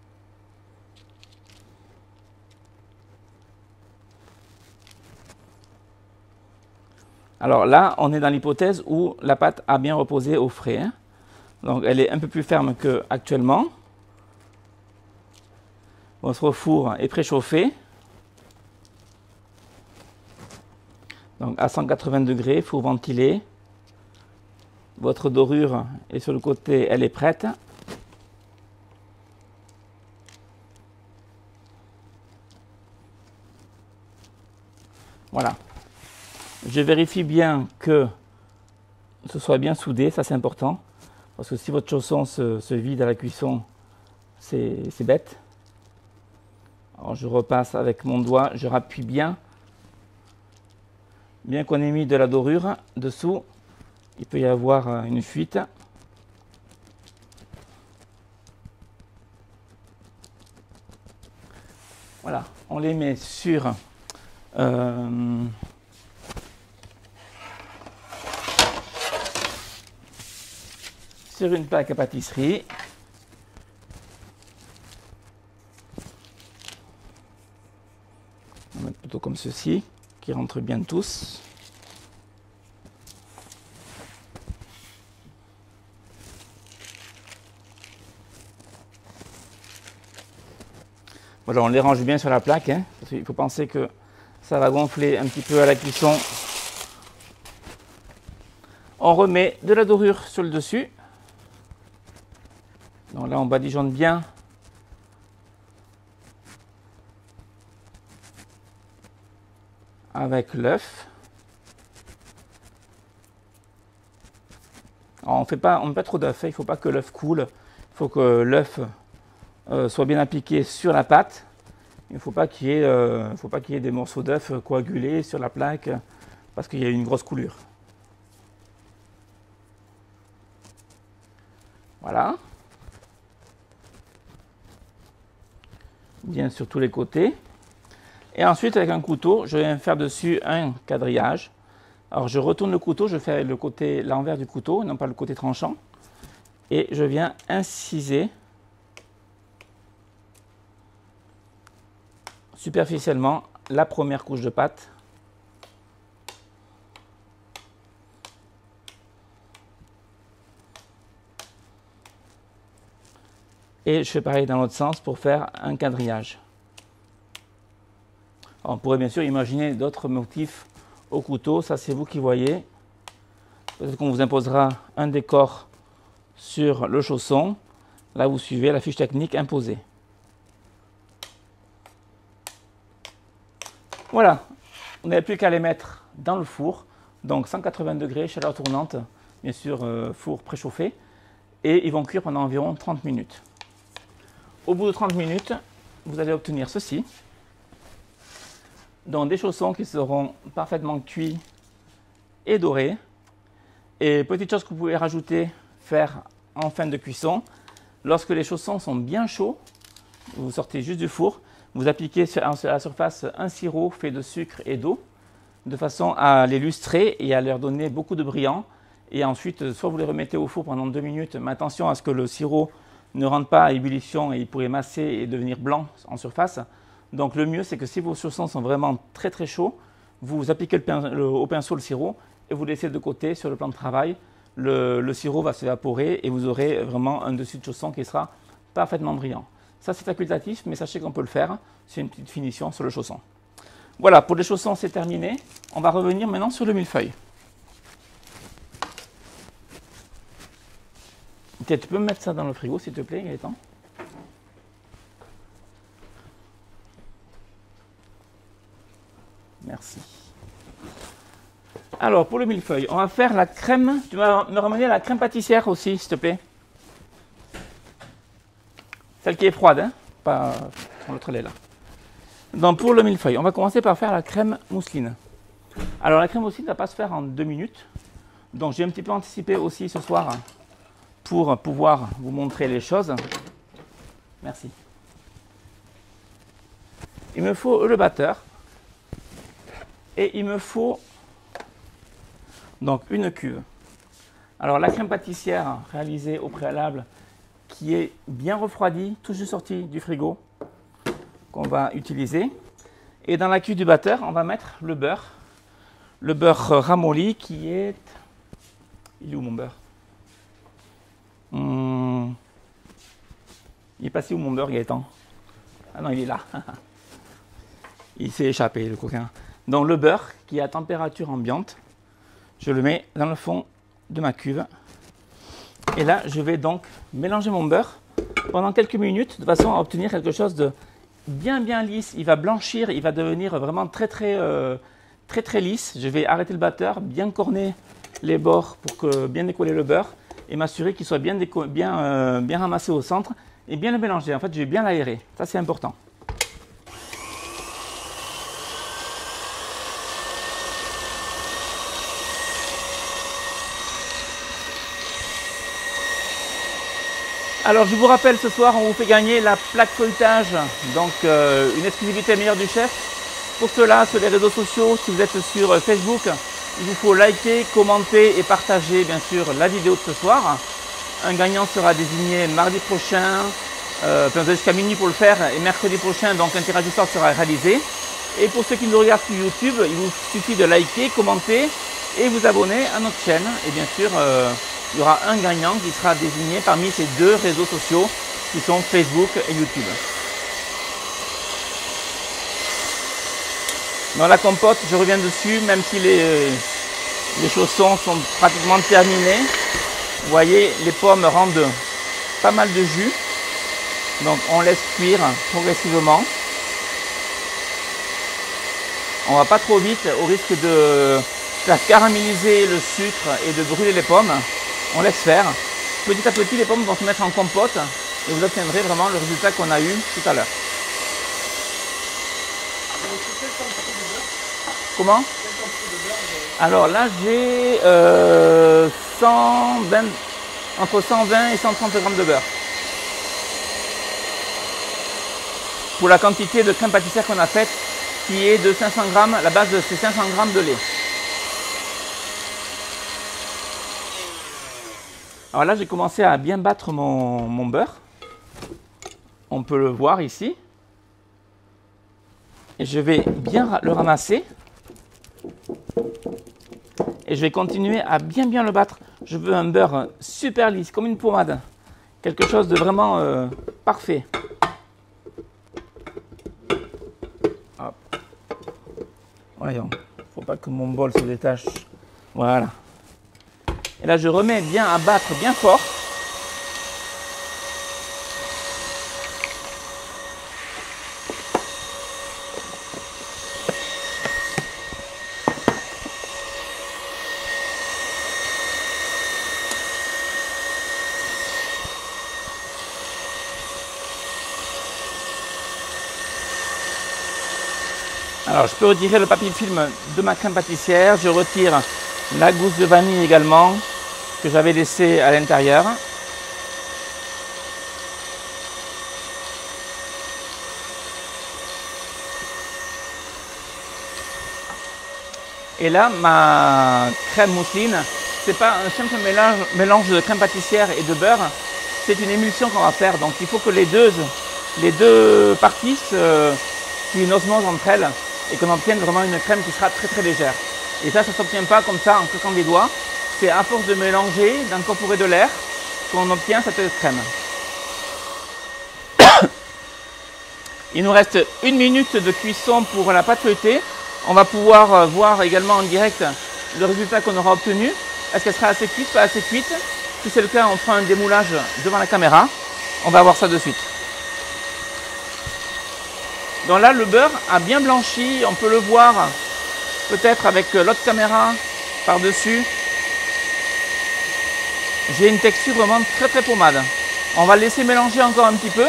Alors là, on est dans l'hypothèse où la pâte a bien reposé au frais, hein. Donc elle est un peu plus ferme qu'actuellement. Votre four est préchauffé. Donc à 180 degrés, four ventilé. Votre dorure est sur le côté, elle est prête. Voilà. Je vérifie bien que ce soit bien soudé, ça c'est important. Parce que si votre chausson se vide à la cuisson, c'est bête. Alors je repasse avec mon doigt, je rappuie bien. Bien qu'on ait mis de la dorure dessous, il peut y avoir une fuite. Voilà, on les met sur une plaque à pâtisserie. On va mettre plutôt comme ceci, qui rentre bien tous. Voilà, on les range bien sur la plaque, hein, parce qu'il faut penser que ça va gonfler un petit peu à la cuisson. On remet de la dorure sur le dessus. Donc là, on badigeonne bien. Avec l'œuf. On ne met pas trop d'œuf, hein. Il ne faut pas que l'œuf coule. Il faut que l'œuf soit bien appliqué sur la pâte. Il ne faut pas qu'il y ait des morceaux d'œuf coagulés sur la plaque parce qu'il y a une grosse coulure. Voilà. Bien sur tous les côtés. Et ensuite, avec un couteau, je viens faire dessus un quadrillage. Alors, je retourne le couteau, je fais l'envers du couteau, non pas le côté tranchant. Et je viens inciser superficiellement la première couche de pâte. Et je fais pareil dans l'autre sens pour faire un quadrillage. Alors, on pourrait bien sûr imaginer d'autres motifs au couteau, ça c'est vous qui voyez. Peut-être qu'on vous imposera un décor sur le chausson. Là, vous suivez la fiche technique imposée. Voilà, on n'a plus qu'à les mettre dans le four. Donc 180 degrés, chaleur tournante, bien sûr four préchauffé. Et ils vont cuire pendant environ 30 minutes. Au bout de 30 minutes, vous allez obtenir ceci. Donc des chaussons qui seront parfaitement cuits et dorés. Et petite chose que vous pouvez rajouter, faire en fin de cuisson, lorsque les chaussons sont bien chauds, vous sortez juste du four, vous appliquez à la surface un sirop fait de sucre et d'eau, de façon à les lustrer et à leur donner beaucoup de brillant. Et ensuite, soit vous les remettez au four pendant 2 minutes, mais attention à ce que le sirop ne rentre pas à ébullition et il pourrait masser et devenir blanc en surface. Donc le mieux, c'est que si vos chaussons sont vraiment très très chauds, vous appliquez au pinceau le sirop et vous laissez de côté sur le plan de travail. Le sirop va s'évaporer et vous aurez vraiment un dessus de chausson qui sera parfaitement brillant. Ça, c'est facultatif, mais sachez qu'on peut le faire. C'est une petite finition sur le chausson. Voilà, pour les chaussons, c'est terminé. On va revenir maintenant sur le millefeuille. Tu peux me mettre ça dans le frigo, s'il te plaît, Gaëtan? Merci. Alors, pour le millefeuille, on va faire la crème. Tu vas me ramener la crème pâtissière aussi, s'il te plaît. Celle qui est froide, hein, pas l'autre lait là. Donc, pour le millefeuille, on va commencer par faire la crème mousseline. Alors, la crème mousseline ne va pas se faire en 2 minutes. Donc, j'ai un petit peu anticipé aussi ce soir pour pouvoir vous montrer les choses. Merci. Il me faut le batteur. Et il me faut donc une cuve. Alors la crème pâtissière réalisée au préalable qui est bien refroidie, tout juste sortie du frigo, qu'on va utiliser. Et dans la cuve du batteur, on va mettre le beurre. Le beurre ramolli qui est... Il est où mon beurre? Il est passé où mon beurre, Gaëtan? Ah non, il est là. Il s'est échappé, le coquin. Donc le beurre qui est à température ambiante, je le mets dans le fond de ma cuve. Et là, je vais donc mélanger mon beurre pendant quelques minutes de façon à obtenir quelque chose de bien lisse. Il va blanchir, il va devenir vraiment très lisse. Je vais arrêter le batteur, bien corner les bords pour que bien décoller le beurre et m'assurer qu'il soit bien ramassé au centre et bien le mélanger. En fait, je vais bien l'aérer. Ça, c'est important. Alors je vous rappelle, ce soir on vous fait gagner la plaque feuilletage, donc une exclusivité meilleure du chef. Pour cela, sur les réseaux sociaux, si vous êtes sur Facebook, il vous faut liker, commenter et partager bien sûr la vidéo de ce soir. Un gagnant sera désigné mardi prochain, vous avez jusqu'à minuit pour le faire, et mercredi prochain donc un tirage au sort sera réalisé. Et pour ceux qui nous regardent sur YouTube, il vous suffit de liker, commenter et vous abonner à notre chaîne. Et bien sûr, il y aura un gagnant qui sera désigné parmi ces 2 réseaux sociaux qui sont Facebook et YouTube. Dans la compote, je reviens dessus, même si les chaussons sont pratiquement terminés. Vous voyez, les pommes rendent pas mal de jus. Donc on laisse cuire progressivement. On ne va pas trop vite au risque de faire caraméliser le sucre et de brûler les pommes. On laisse faire. Petit à petit, les pommes vont se mettre en compote et vous obtiendrez vraiment le résultat qu'on a eu tout à l'heure. Comment? Alors là, j'ai entre 120 et 130 grammes de beurre. Pour la quantité de crème pâtissière qu'on a faite, qui est de 500 grammes, la base c'est 500 grammes de lait. Alors là, j'ai commencé à bien battre mon beurre. On peut le voir ici. Et je vais bien le ramasser. Et je vais continuer à bien le battre. Je veux un beurre super lisse, comme une pommade. Quelque chose de vraiment parfait. Hop. Voyons, faut pas que mon bol se détache. Voilà. Et là, je remets bien à battre bien fort. Alors, je peux retirer le papier film de ma crème pâtissière. Je retire la gousse de vanille également que j'avais laissée à l'intérieur. Et là, ma crème mousseline, c'est pas un simple mélange de crème pâtissière et de beurre, c'est une émulsion qu'on va faire. Donc il faut que les deux parties qui une osmose entre elles et qu'on obtienne vraiment une crème qui sera très légère. Et ça ne s'obtient pas comme ça en claquant des doigts. C'est à force de mélanger, d'incorporer de l'air, qu'on obtient cette crème. Il nous reste 1 minute de cuisson pour la pâte feuilletée. On va pouvoir voir également en direct le résultat qu'on aura obtenu. Est-ce qu'elle sera assez cuite, pas assez cuite? Si c'est le cas, on fera un démoulage devant la caméra. On va voir ça de suite. Donc là, le beurre a bien blanchi. On peut le voir peut-être avec l'autre caméra par-dessus. J'ai une texture vraiment très très pommade. On va le laisser mélanger encore un petit peu.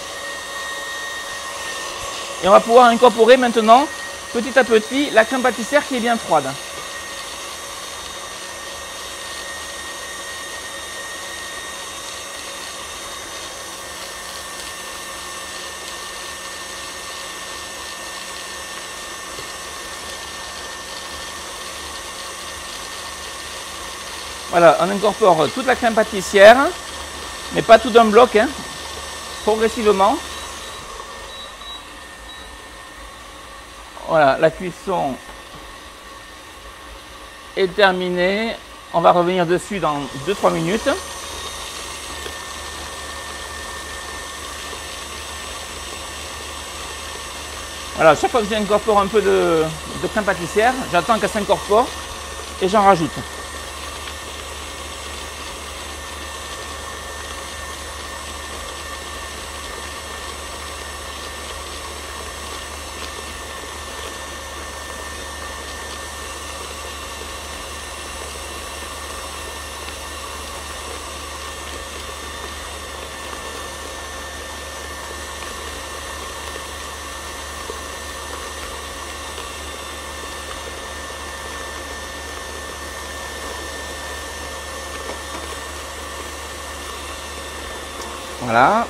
Et on va pouvoir incorporer maintenant, petit à petit, la crème pâtissière qui est bien froide. Voilà, on incorpore toute la crème pâtissière, mais pas tout d'un bloc, hein, progressivement. Voilà, la cuisson est terminée. On va revenir dessus dans 2-3 minutes. Voilà, chaque fois que j'incorpore un peu de crème pâtissière, j'attends qu'elle s'incorpore et j'en rajoute. Voilà.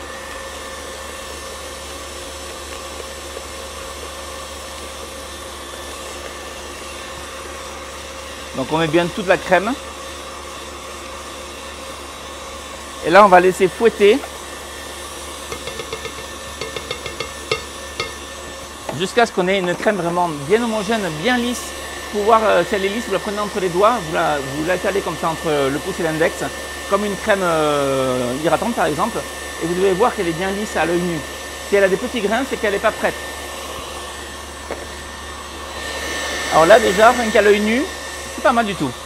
Donc on met bien toute la crème. Et là on va laisser fouetter jusqu'à ce qu'on ait une crème vraiment bien homogène, bien lisse. Pour voir si elle est lisse, vous la prenez entre les doigts, vous la calez comme ça entre le pouce et l'index, comme une crème hydratante par exemple. Et vous devez voir qu'elle est bien lisse à l'œil nu. Si elle a des petits grains, c'est qu'elle n'est pas prête. Alors là déjà, rien qu'à l'œil nu, c'est pas mal du tout.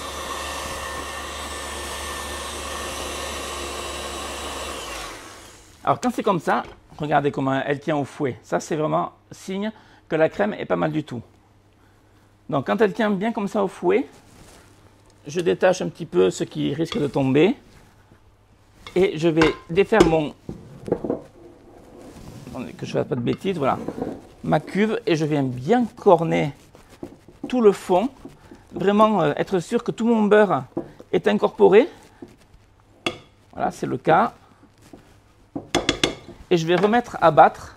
Alors quand c'est comme ça, regardez comment elle tient au fouet. Ça c'est vraiment signe que la crème est pas mal du tout. Donc quand elle tient bien comme ça au fouet, je détache un petit peu ce qui risque de tomber. Et je vais défaire mon... que je ne fasse pas de bêtises, voilà. Ma cuve, et je viens bien corner tout le fond. Vraiment être sûr que tout mon beurre est incorporé. Voilà, c'est le cas. Et je vais remettre à battre.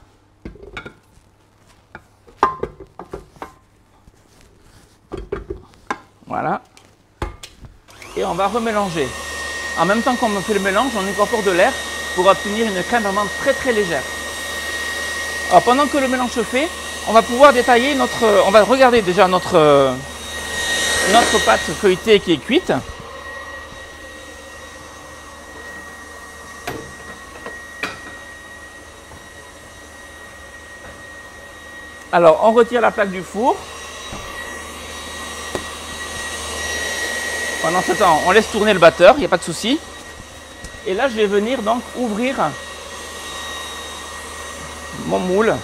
Voilà. Et on va remélanger. En même temps qu'on me fait le mélange, on incorpore de l'air pour obtenir une crème vraiment très très légère. Alors pendant que le mélange se fait, on va pouvoir détailler notre... On va regarder déjà notre pâte feuilletée qui est cuite. Alors on retire la plaque du four. Pendant ce temps, on laisse tourner le batteur, il n'y a pas de souci. Et là, je vais venir donc ouvrir mon moule.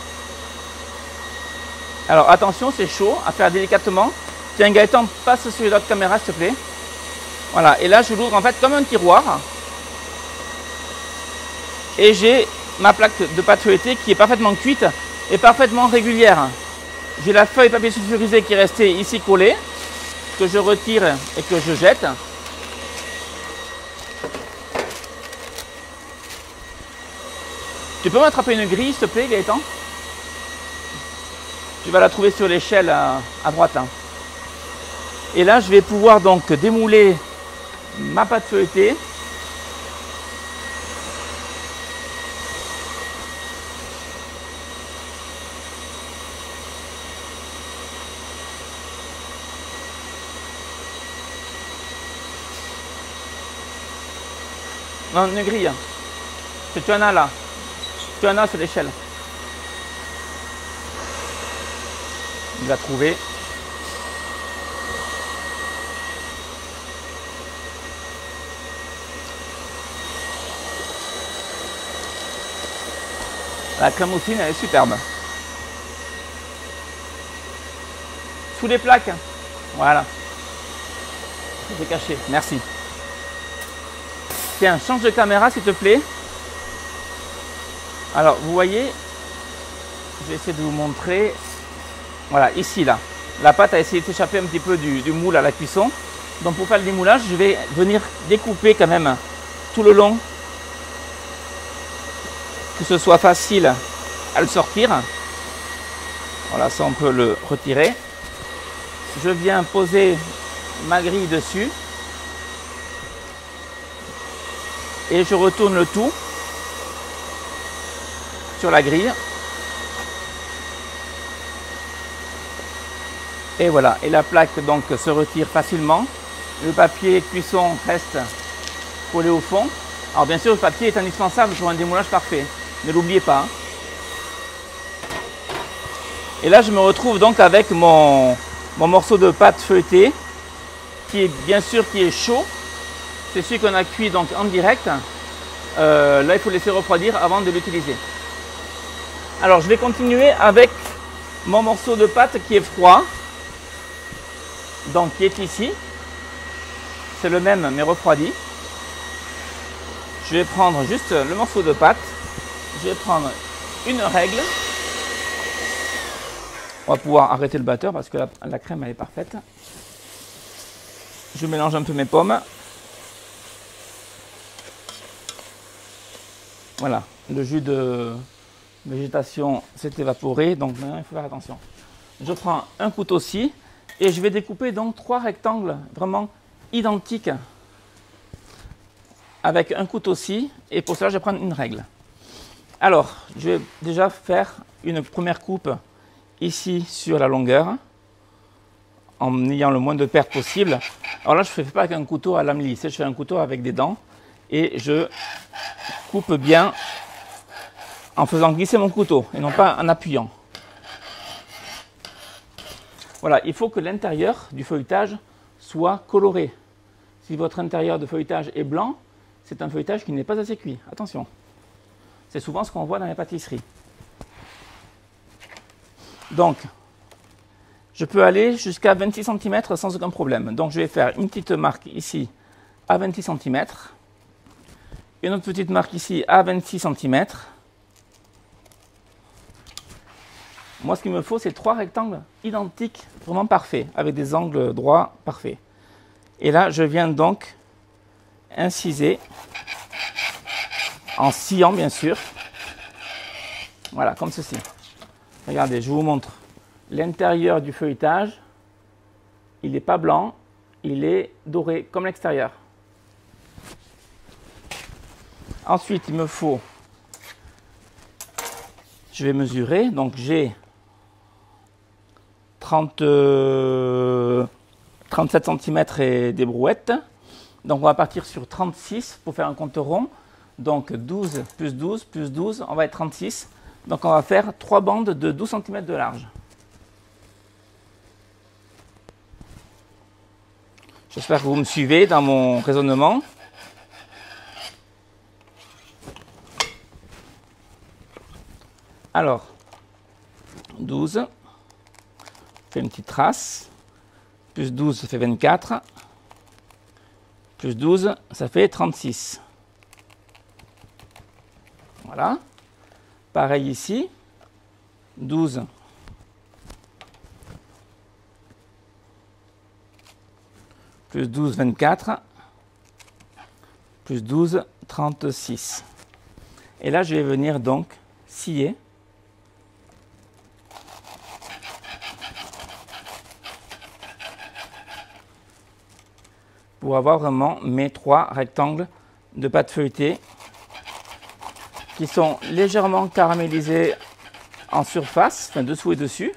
Alors attention, c'est chaud, à faire délicatement. Tiens Gaëtan, passe sur l'autre caméra s'il te plaît. Voilà, et là je l'ouvre en fait comme un tiroir. Et j'ai ma plaque de pâte feuilletée qui est parfaitement cuite et parfaitement régulière. J'ai la feuille papier sulfurisé qui est restée ici collée, que je retire et que je jette. Tu peux m'attraper une grille, s'il te plaît, Gaëtan? Tu vas la trouver sur l'échelle à droite. Hein. Et là, je vais pouvoir donc démouler ma pâte feuilletée. Non, une grille. Tu en as là. Tu en as sur l'échelle. Il va trouver. La crème mousseline, elle est superbe. Sous les plaques. Voilà. Je vais cacher, merci. Tiens, change de caméra s'il te plaît. Alors, vous voyez, je vais essayer de vous montrer. Voilà, ici, là. La pâte a essayé de s'échapper un petit peu du moule à la cuisson. Donc, pour faire le démoulage, je vais venir découper quand même tout le long. Que ce soit facile à le sortir. Voilà, ça, on peut le retirer. Je viens poser ma grille dessus. Et je retourne le tout sur la grille. Et voilà, et la plaque donc se retire facilement. Le papier cuisson reste collé au fond. Alors bien sûr, le papier est indispensable pour un démoulage parfait. Ne l'oubliez pas. Et là, je me retrouve donc avec mon morceau de pâte feuilletée, qui est bien sûr qui est chaud. C'est celui qu'on a cuit donc en direct. Là, il faut laisser refroidir avant de l'utiliser. Alors, je vais continuer avec mon morceau de pâte qui est froid. Donc, qui est ici. C'est le même, mais refroidi. Je vais prendre juste le morceau de pâte. Je vais prendre une règle. On va pouvoir arrêter le batteur parce que la crème elle est parfaite. Je mélange un peu mes pommes. Voilà, le jus de végétation s'est évaporé, donc maintenant il faut faire attention. Je prends un couteau-ci et je vais découper donc 3 rectangles vraiment identiques avec un couteau-ci, et pour cela je vais prendre une règle. Alors, je vais déjà faire une première coupe ici sur la longueur en ayant le moins de pertes possible. Alors là, je ne fais pas avec un couteau à lame lisse, je fais un couteau avec des dents et je coupe bien en faisant glisser mon couteau et non pas en appuyant. Voilà, il faut que l'intérieur du feuilletage soit coloré. Si votre intérieur de feuilletage est blanc, c'est un feuilletage qui n'est pas assez cuit. Attention, c'est souvent ce qu'on voit dans les pâtisseries. Donc, je peux aller jusqu'à 26 cm sans aucun problème. Donc, je vais faire une petite marque ici à 26 cm. Une autre petite marque ici à 26 cm. Moi, ce qu'il me faut, c'est 3 rectangles identiques, vraiment parfaits, avec des angles droits parfaits. Et là, je viens donc inciser, en sciant bien sûr. Voilà, comme ceci. Regardez, je vous montre l'intérieur du feuilletage. Il n'est pas blanc, il est doré comme l'extérieur. Ensuite, il me faut, je vais mesurer, donc j'ai 37 cm et des brouettes. Donc on va partir sur 36 pour faire un compte rond. Donc 12 plus 12 plus 12, on va être 36. Donc on va faire 3 bandes de 12 cm de large. J'espère que vous me suivez dans mon raisonnement. Alors, 12, je fais une petite trace, plus 12, ça fait 24, plus 12, ça fait 36. Voilà. Pareil ici, 12, plus 12, 24, plus 12, 36. Et là, je vais venir donc scier. Pour avoir vraiment mes 3 rectangles de pâte feuilletée qui sont légèrement caramélisés en surface, enfin dessous et dessus,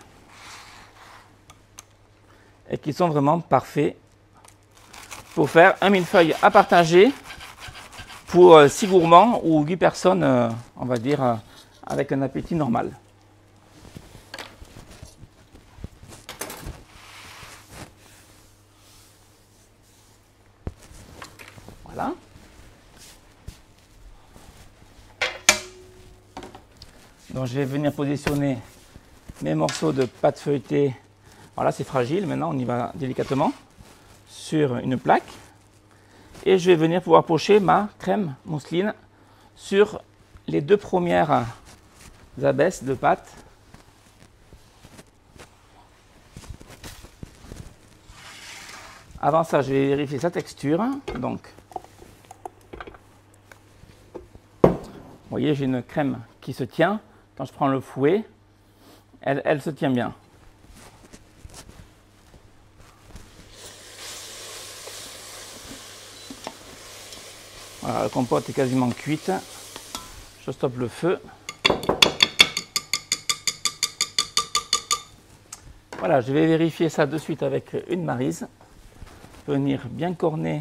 et qui sont vraiment parfaits pour faire un millefeuille à partager pour 6 gourmands ou 8 personnes, on va dire, avec un appétit normal. Voilà. Donc je vais venir positionner mes morceaux de pâte feuilletée. Voilà, c'est fragile, maintenant on y va délicatement. sur une plaque et je vais venir pouvoir pocher ma crème mousseline sur les 2 premières abaisses de pâte. Avant ça, je vais vérifier sa texture. Donc, vous voyez, j'ai une crème qui se tient. Quand je prends le fouet, elle se tient bien. Voilà, la compote est quasiment cuite. Je stoppe le feu. Voilà, je vais vérifier ça de suite avec une maryse. Venir bien corner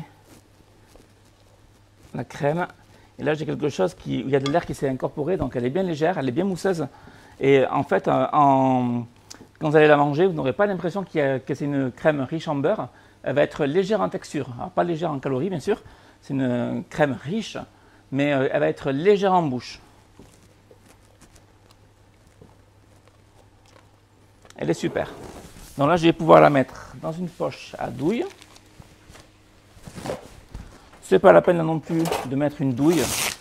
la crème. Et là, j'ai quelque chose où il y a de l'air qui s'est incorporé, donc elle est bien légère, elle est bien mousseuse. Et en fait, quand vous allez la manger, vous n'aurez pas l'impression que c'est une crème riche en beurre. Elle va être légère en texture. Alors, pas légère en calories, bien sûr. C'est une crème riche, mais elle va être légère en bouche. Elle est super. Donc là, je vais pouvoir la mettre dans une poche à douille. C'est pas la peine non plus de mettre une douille.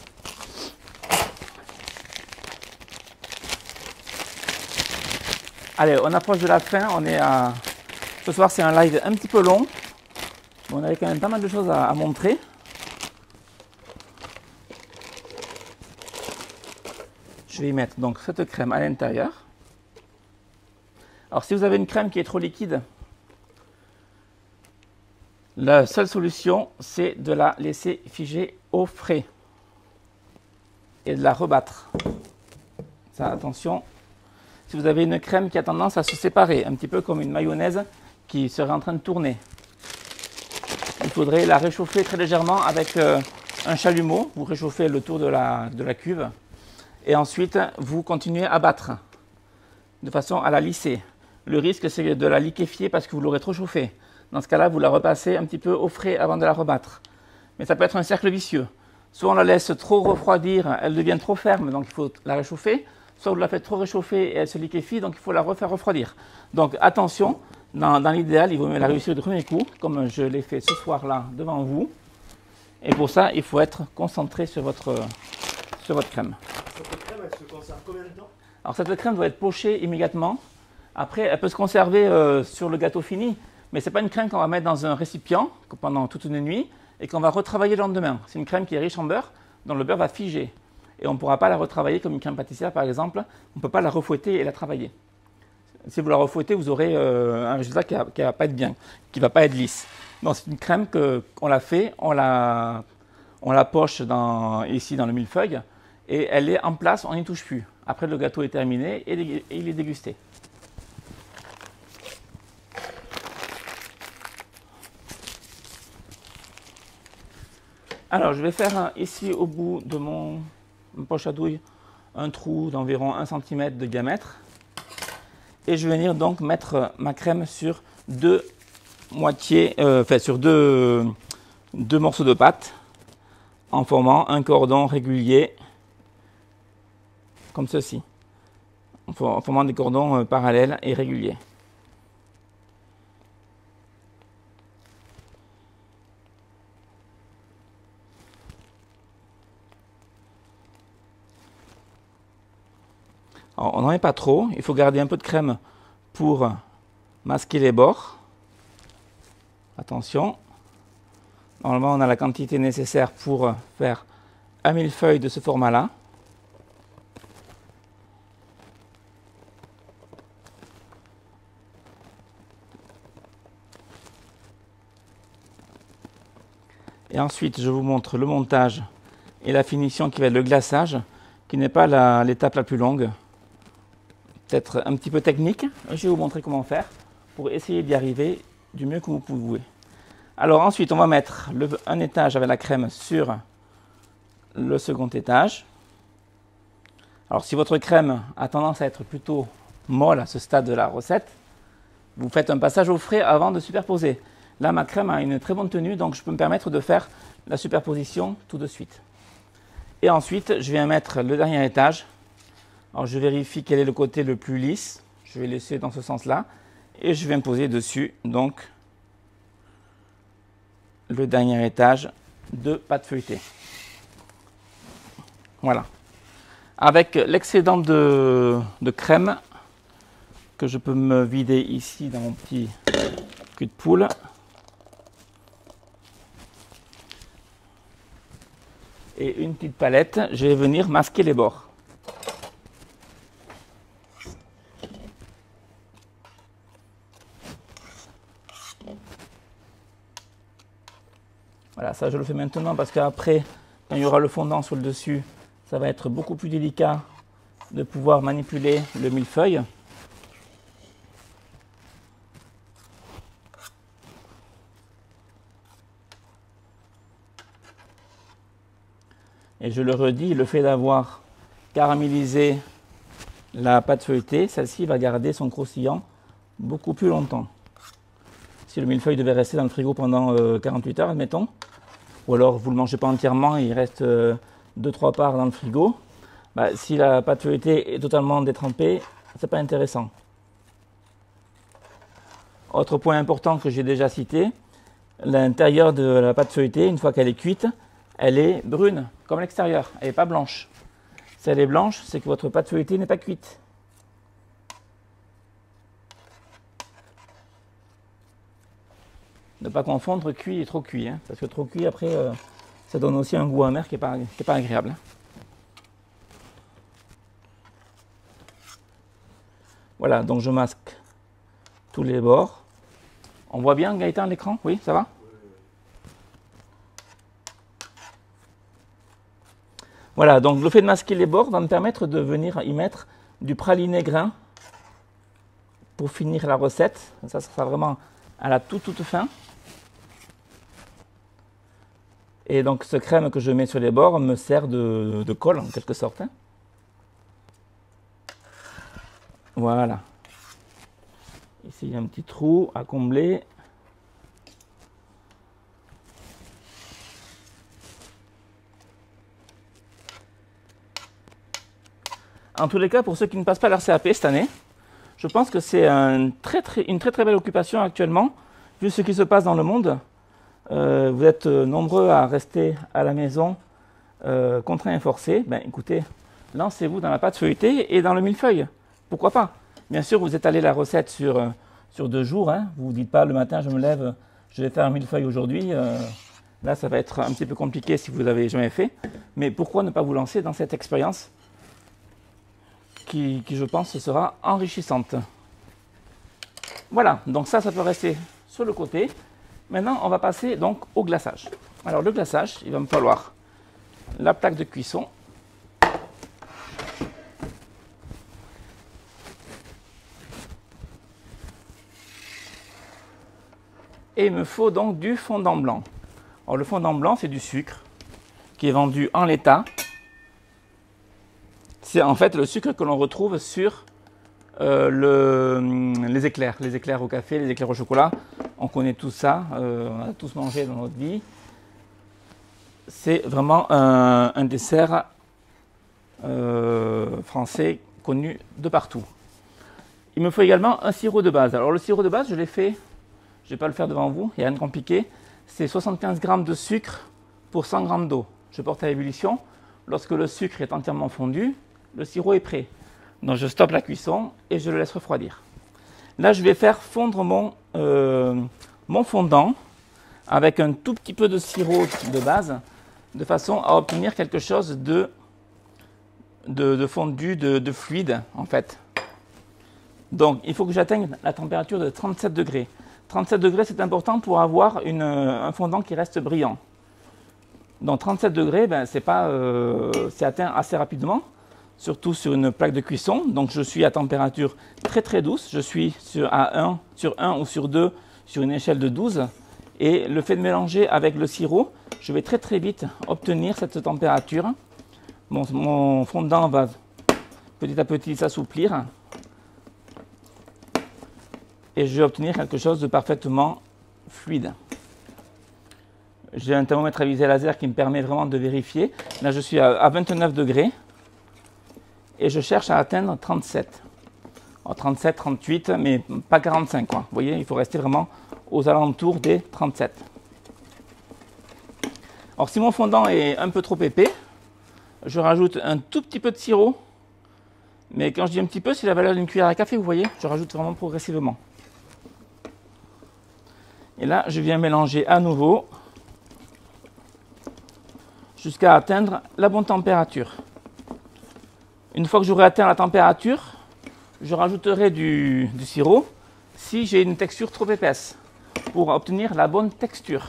Allez, on approche de la fin. Ce soir, c'est un live un petit peu long. Mais on avait quand même pas mal de choses à montrer. Je vais y mettre donc cette crème à l'intérieur. Alors, si vous avez une crème qui est trop liquide, la seule solution, c'est de la laisser figer au frais et de la rebattre. Ça, attention, si vous avez une crème qui a tendance à se séparer, un petit peu comme une mayonnaise qui serait en train de tourner, il faudrait la réchauffer très légèrement avec un chalumeau. Vous réchauffez le tour de la cuve et ensuite vous continuez à battre de façon à la lisser. Le risque, c'est de la liquéfier parce que vous l'aurez trop chauffée. Dans ce cas-là, vous la repassez un petit peu au frais avant de la rebattre. Mais ça peut être un cercle vicieux. Soit on la laisse trop refroidir, elle devient trop ferme, donc il faut la réchauffer. Soit vous la faites trop réchauffer et elle se liquéfie, donc il faut la refaire refroidir. Donc attention, dans l'idéal, il vaut mieux la réussir du premier coup, comme je l'ai fait ce soir-là devant vous. Et pour ça, il faut être concentré sur votre crème. Cette crème, elle se conserve combien de temps? Alors cette crème doit être pochée immédiatement. Après, elle peut se conserver sur le gâteau fini. Mais ce n'est pas une crème qu'on va mettre dans un récipient pendant toute une nuit et qu'on va retravailler le lendemain. C'est une crème qui est riche en beurre, dont le beurre va figer. Et on ne pourra pas la retravailler comme une crème pâtissière, par exemple. On ne peut pas la refouetter et la travailler. Si vous la refouettez, vous aurez un résultat qui ne va pas être bien, qui ne va pas être lisse. Donc c'est une crème qu'on la fait, on la poche ici dans le millefeuille et elle est en place, on n'y touche plus. Après, le gâteau est terminé et il est dégusté. Alors, je vais faire ici au bout de ma poche à douille un trou d'environ 1 cm de diamètre. Et je vais venir donc mettre ma crème sur deux morceaux de pâte en formant un cordon régulier comme ceci, en formant des cordons parallèles et réguliers. Alors, on n'en met pas trop, il faut garder un peu de crème pour masquer les bords. Attention, normalement on a la quantité nécessaire pour faire un millefeuille de ce format-là. Et ensuite, je vous montre le montage et la finition qui va être le glaçage, qui n'est pas l'étape la plus longue. Peut-être un petit peu technique. Je vais vous montrer comment faire pour essayer d'y arriver du mieux que vous pouvez. Alors ensuite, on va mettre un étage avec la crème sur le second étage. Alors si votre crème a tendance à être plutôt molle à ce stade de la recette, vous faites un passage au frais avant de superposer. Là, ma crème a une très bonne tenue, donc je peux me permettre de faire la superposition tout de suite. Et ensuite, je viens mettre le dernier étage. Alors, je vérifie quel est le côté le plus lisse. Je vais laisser dans ce sens-là. Et je vais me poser dessus, donc, le dernier étage de pâte feuilletée. Voilà. Avec l'excédent de crème que je peux me vider ici dans mon petit cul de poule. Et une petite palette, je vais venir masquer les bords. Voilà, ça je le fais maintenant parce qu'après, quand il y aura le fondant sur le dessus, ça va être beaucoup plus délicat de pouvoir manipuler le millefeuille. Et je le redis, le fait d'avoir caramélisé la pâte feuilletée, celle-ci va garder son croustillant beaucoup plus longtemps. Si le millefeuille devait rester dans le frigo pendant 48 heures, admettons, ou alors vous ne le mangez pas entièrement, il reste 2-3 parts dans le frigo, bah, si la pâte feuilletée est totalement détrempée, c'est pas intéressant. Autre point important que j'ai déjà cité, l'intérieur de la pâte feuilletée, une fois qu'elle est cuite, elle est brune, comme l'extérieur, elle n'est pas blanche. Si elle est blanche, c'est que votre pâte feuilletée n'est pas cuite. Ne pas confondre cuit et trop cuit, hein, parce que trop cuit, après, ça donne aussi un goût amer qui n'est pas agréable. Voilà, donc je masque tous les bords. On voit bien, Gaëtan, l'écran? Oui, ça va? Voilà, donc le fait de masquer les bords va me permettre de venir y mettre du praliné grain pour finir la recette. Ça sera vraiment à la toute fin. Et donc ce crème que je mets sur les bords me sert de colle en quelque sorte. Hein. Voilà. Ici il y a un petit trou à combler. En tous les cas, pour ceux qui ne passent pas leur CAP cette année, je pense que c'est une très très belle occupation actuellement, vu ce qui se passe dans le monde. Vous êtes nombreux à rester à la maison, contraints et forcés. Ben, écoutez, lancez-vous dans la pâte feuilletée et dans le millefeuille. Pourquoi pas? Bien sûr, vous étalez la recette sur 2 jours. Hein. Vous ne dites pas le matin, je me lève, je vais faire un millefeuille aujourd'hui. Là, ça va être un petit peu compliqué si vous ne l'avez jamais fait. Mais pourquoi ne pas vous lancer dans cette expérience qui, je pense, sera enrichissante. Voilà, donc ça peut rester sur le côté. Maintenant, on va passer donc au glaçage. Alors, le glaçage, il va me falloir la plaque de cuisson. Et il me faut donc du fondant blanc. Alors, le fondant blanc, c'est du sucre qui est vendu en l'état. C'est en fait le sucre que l'on retrouve sur les éclairs au café, les éclairs au chocolat. On connaît tout ça, on a tous mangé dans notre vie. C'est vraiment un dessert français connu de partout. Il me faut également un sirop de base. Alors le sirop de base, je l'ai fait, je ne vais pas le faire devant vous, il n'y a rien de compliqué. C'est 75 g de sucre pour 100 g d'eau. Je porte à ébullition. Lorsque le sucre est entièrement fondu, le sirop est prêt. Donc je stoppe la cuisson et je le laisse refroidir. Là, je vais faire fondre mon fondant avec un tout petit peu de sirop de base, de façon à obtenir quelque chose de fondu, de fluide en fait. Donc il faut que j'atteigne la température de 37 degrés. 37 degrés, c'est important pour avoir un fondant qui reste brillant. Donc 37 degrés, ben, c'est atteint assez rapidement, surtout sur une plaque de cuisson. Donc je suis à température très douce, je suis sur 1 ou sur 2 sur une échelle de 12. Et le fait de mélanger avec le sirop, je vais très vite obtenir cette température. Mon fondant va petit à petit s'assouplir. Et je vais obtenir quelque chose de parfaitement fluide. J'ai un thermomètre à visée laser qui me permet vraiment de vérifier. Là, je suis à 29 degrés et je cherche à atteindre 37. Alors, 37, 38, mais pas 45, quoi. Vous voyez, il faut rester vraiment aux alentours des 37. Alors si mon fondant est un peu trop épais, je rajoute un tout petit peu de sirop. Mais quand je dis un petit peu, c'est la valeur d'une cuillère à café, vous voyez. Je rajoute vraiment progressivement. Et là, je viens mélanger à nouveau jusqu'à atteindre la bonne température. Une fois que j'aurai atteint la température, je rajouterai du sirop si j'ai une texture trop épaisse pour obtenir la bonne texture.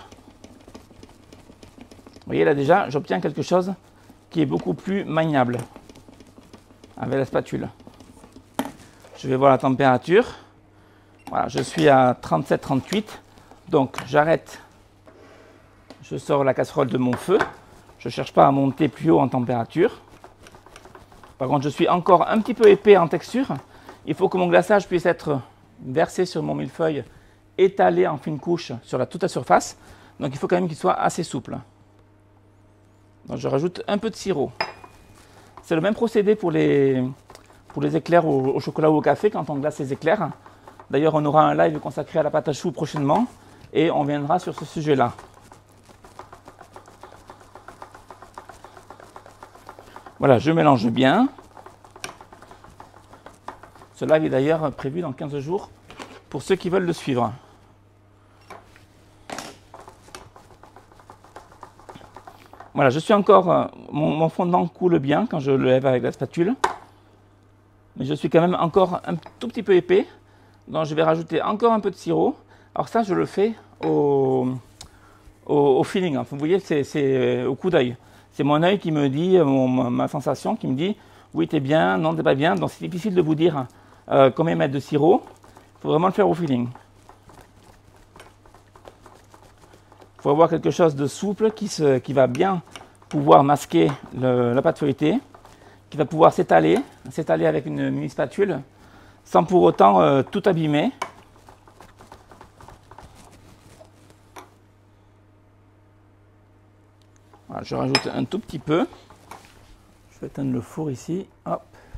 Vous voyez là déjà, j'obtiens quelque chose qui est beaucoup plus maniable avec la spatule. Je vais voir la température. Voilà, je suis à 37-38. Donc j'arrête. Je sors la casserole de mon feu. Je ne cherche pas à monter plus haut en température. Par contre, je suis encore un petit peu épais en texture. Il faut que mon glaçage puisse être versé sur mon millefeuille, étalé en fine couche sur toute la surface. Donc il faut quand même qu'il soit assez souple. Donc je rajoute un peu de sirop. C'est le même procédé pour les éclairs au chocolat ou au café quand on glace les éclairs. D'ailleurs, on aura un live consacré à la pâte à choux prochainement et on viendra sur ce sujet-là. Voilà, je mélange bien. Ce live est d'ailleurs prévu dans 15 jours pour ceux qui veulent le suivre. Voilà, je suis encore, mon fondant coule bien quand je le lève avec la spatule. Mais je suis quand même encore un tout petit peu épais. Donc je vais rajouter encore un peu de sirop. Alors ça, je le fais au feeling. Vous voyez, c'est au coup d'œil. C'est mon œil qui me dit, ma sensation qui me dit, oui, t'es bien, non, t'es pas bien. Donc c'est difficile de vous dire combien mettre de sirop. Il faut vraiment le faire au feeling. Il faut avoir quelque chose de souple qui va bien pouvoir masquer la pâte feuilletée, qui va pouvoir s'étaler avec une mini spatule, sans pour autant tout abîmer. Voilà, je rajoute un tout petit peu. Je vais éteindre le four ici. Hop.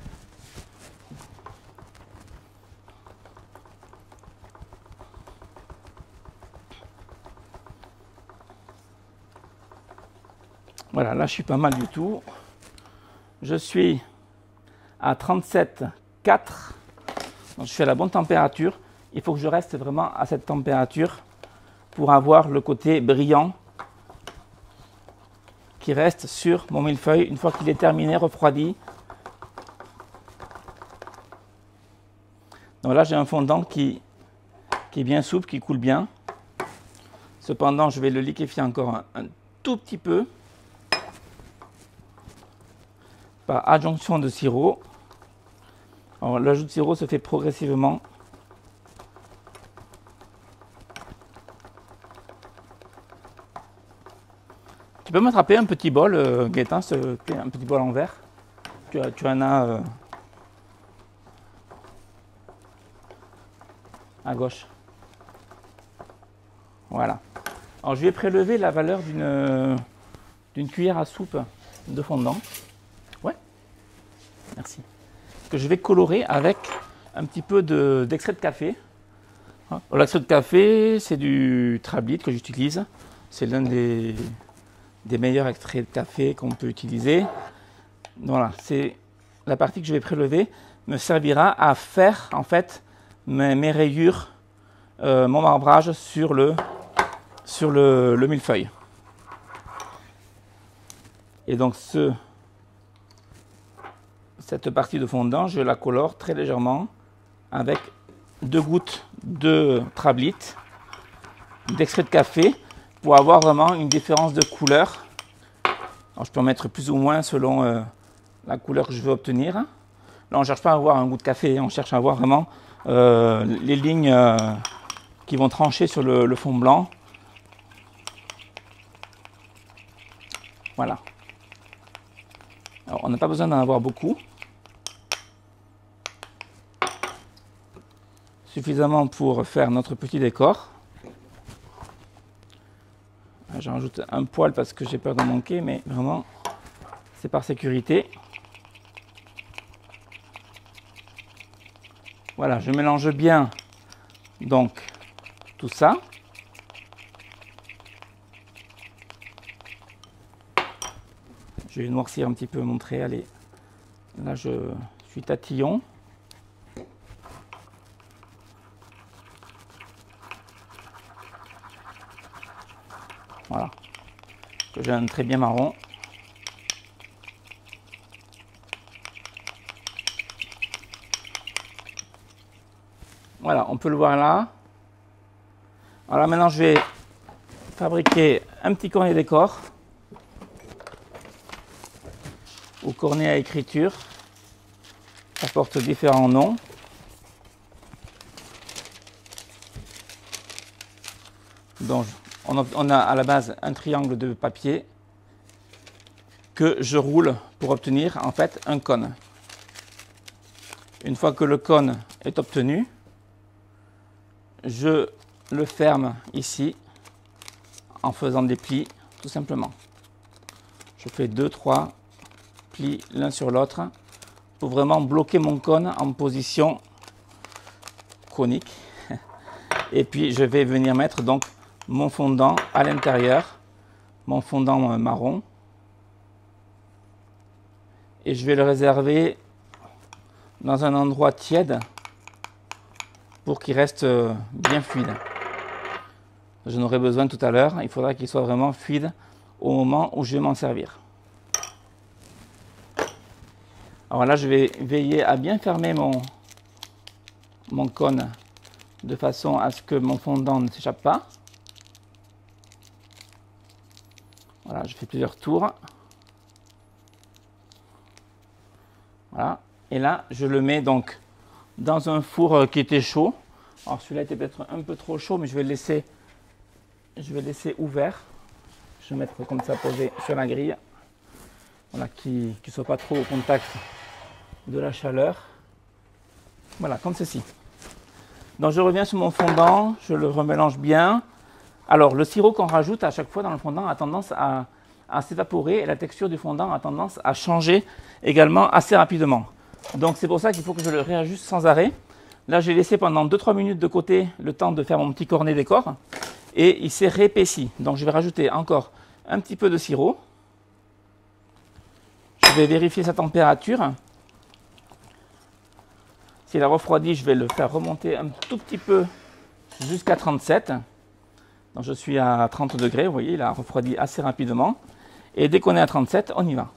Voilà, là je suis pas mal du tout. Je suis à 37,4. Donc je suis à la bonne température. Il faut que je reste vraiment à cette température pour avoir le côté brillant qui reste sur mon millefeuille une fois qu'il est terminé, refroidi. Donc là j'ai un fondant qui est bien souple, qui coule bien. Cependant, je vais le liquéfier encore un tout petit peu par adjonction de sirop. Alors l'ajout de sirop se fait progressivement. Tu peux m'attraper un petit bol, Gaëtan, un petit bol en verre. Tu en as à gauche. Voilà. Alors je vais prélever la valeur d'une cuillère à soupe de fondant. Ouais. Merci. Que je vais colorer avec un petit peu d'extrait de café. L'extrait de café, c'est du Trablite que j'utilise. C'est l'un des meilleurs extraits de café qu'on peut utiliser. Voilà, c'est la partie que je vais prélever me servira à faire en fait mes rayures, mon marbrage sur le millefeuille. Et donc cette partie de fondant, je la colore très légèrement avec 2 gouttes de Trablite, d'extrait de café, pour avoir vraiment une différence de couleur. Alors, je peux en mettre plus ou moins selon la couleur que je veux obtenir. Là, on ne cherche pas à avoir un goût de café, on cherche à avoir vraiment les lignes qui vont trancher sur le fond blanc. Voilà. Alors, on n'a pas besoin d'en avoir beaucoup. Suffisamment pour faire notre petit décor. J'en rajoute un poil parce que j'ai peur d'en manquer, mais vraiment, c'est par sécurité. Voilà, je mélange bien donc tout ça. Je vais noircir un petit peu mon trait. Allez, là je suis tatillon. Voilà. J'ai un trait bien marron. Voilà, on peut le voir là. Alors maintenant, je vais fabriquer un petit cornet décor ou cornet à écriture. Ça porte différents noms. Donc, on a à la base un triangle de papier que je roule pour obtenir en fait un cône. Une fois que le cône est obtenu, je le ferme ici en faisant des plis tout simplement. Je fais 2-3 plis l'un sur l'autre pour vraiment bloquer mon cône en position conique. Et puis je vais venir mettre donc mon fondant à l'intérieur, mon fondant marron, et je vais le réserver dans un endroit tiède pour qu'il reste bien fluide. J'en aurai besoin tout à l'heure, il faudra qu'il soit vraiment fluide au moment où je vais m'en servir. Alors là, je vais veiller à bien fermer mon cône de façon à ce que mon fondant ne s'échappe pas. Voilà, je fais plusieurs tours. Voilà, et là, je le mets donc dans un four qui était chaud. Alors celui-là était peut-être un peu trop chaud, mais je vais le laisser ouvert. Je vais mettre comme ça posé sur la grille. Voilà, qu'il ne soit pas trop au contact de la chaleur. Voilà, comme ceci. Donc je reviens sur mon fondant, je le remélange bien. Alors le sirop qu'on rajoute à chaque fois dans le fondant a tendance à s'évaporer et la texture du fondant a tendance à changer également assez rapidement. Donc c'est pour ça qu'il faut que je le réajuste sans arrêt. Là j'ai laissé pendant 2-3 minutes de côté le temps de faire mon petit cornet décor et il s'est réépaissi. Donc je vais rajouter encore un petit peu de sirop. Je vais vérifier sa température. S'il a refroidi, je vais le faire remonter un tout petit peu jusqu'à 37. Donc je suis à 30 degrés, vous voyez, il a refroidi assez rapidement. Et dès qu'on est à 37, on y va.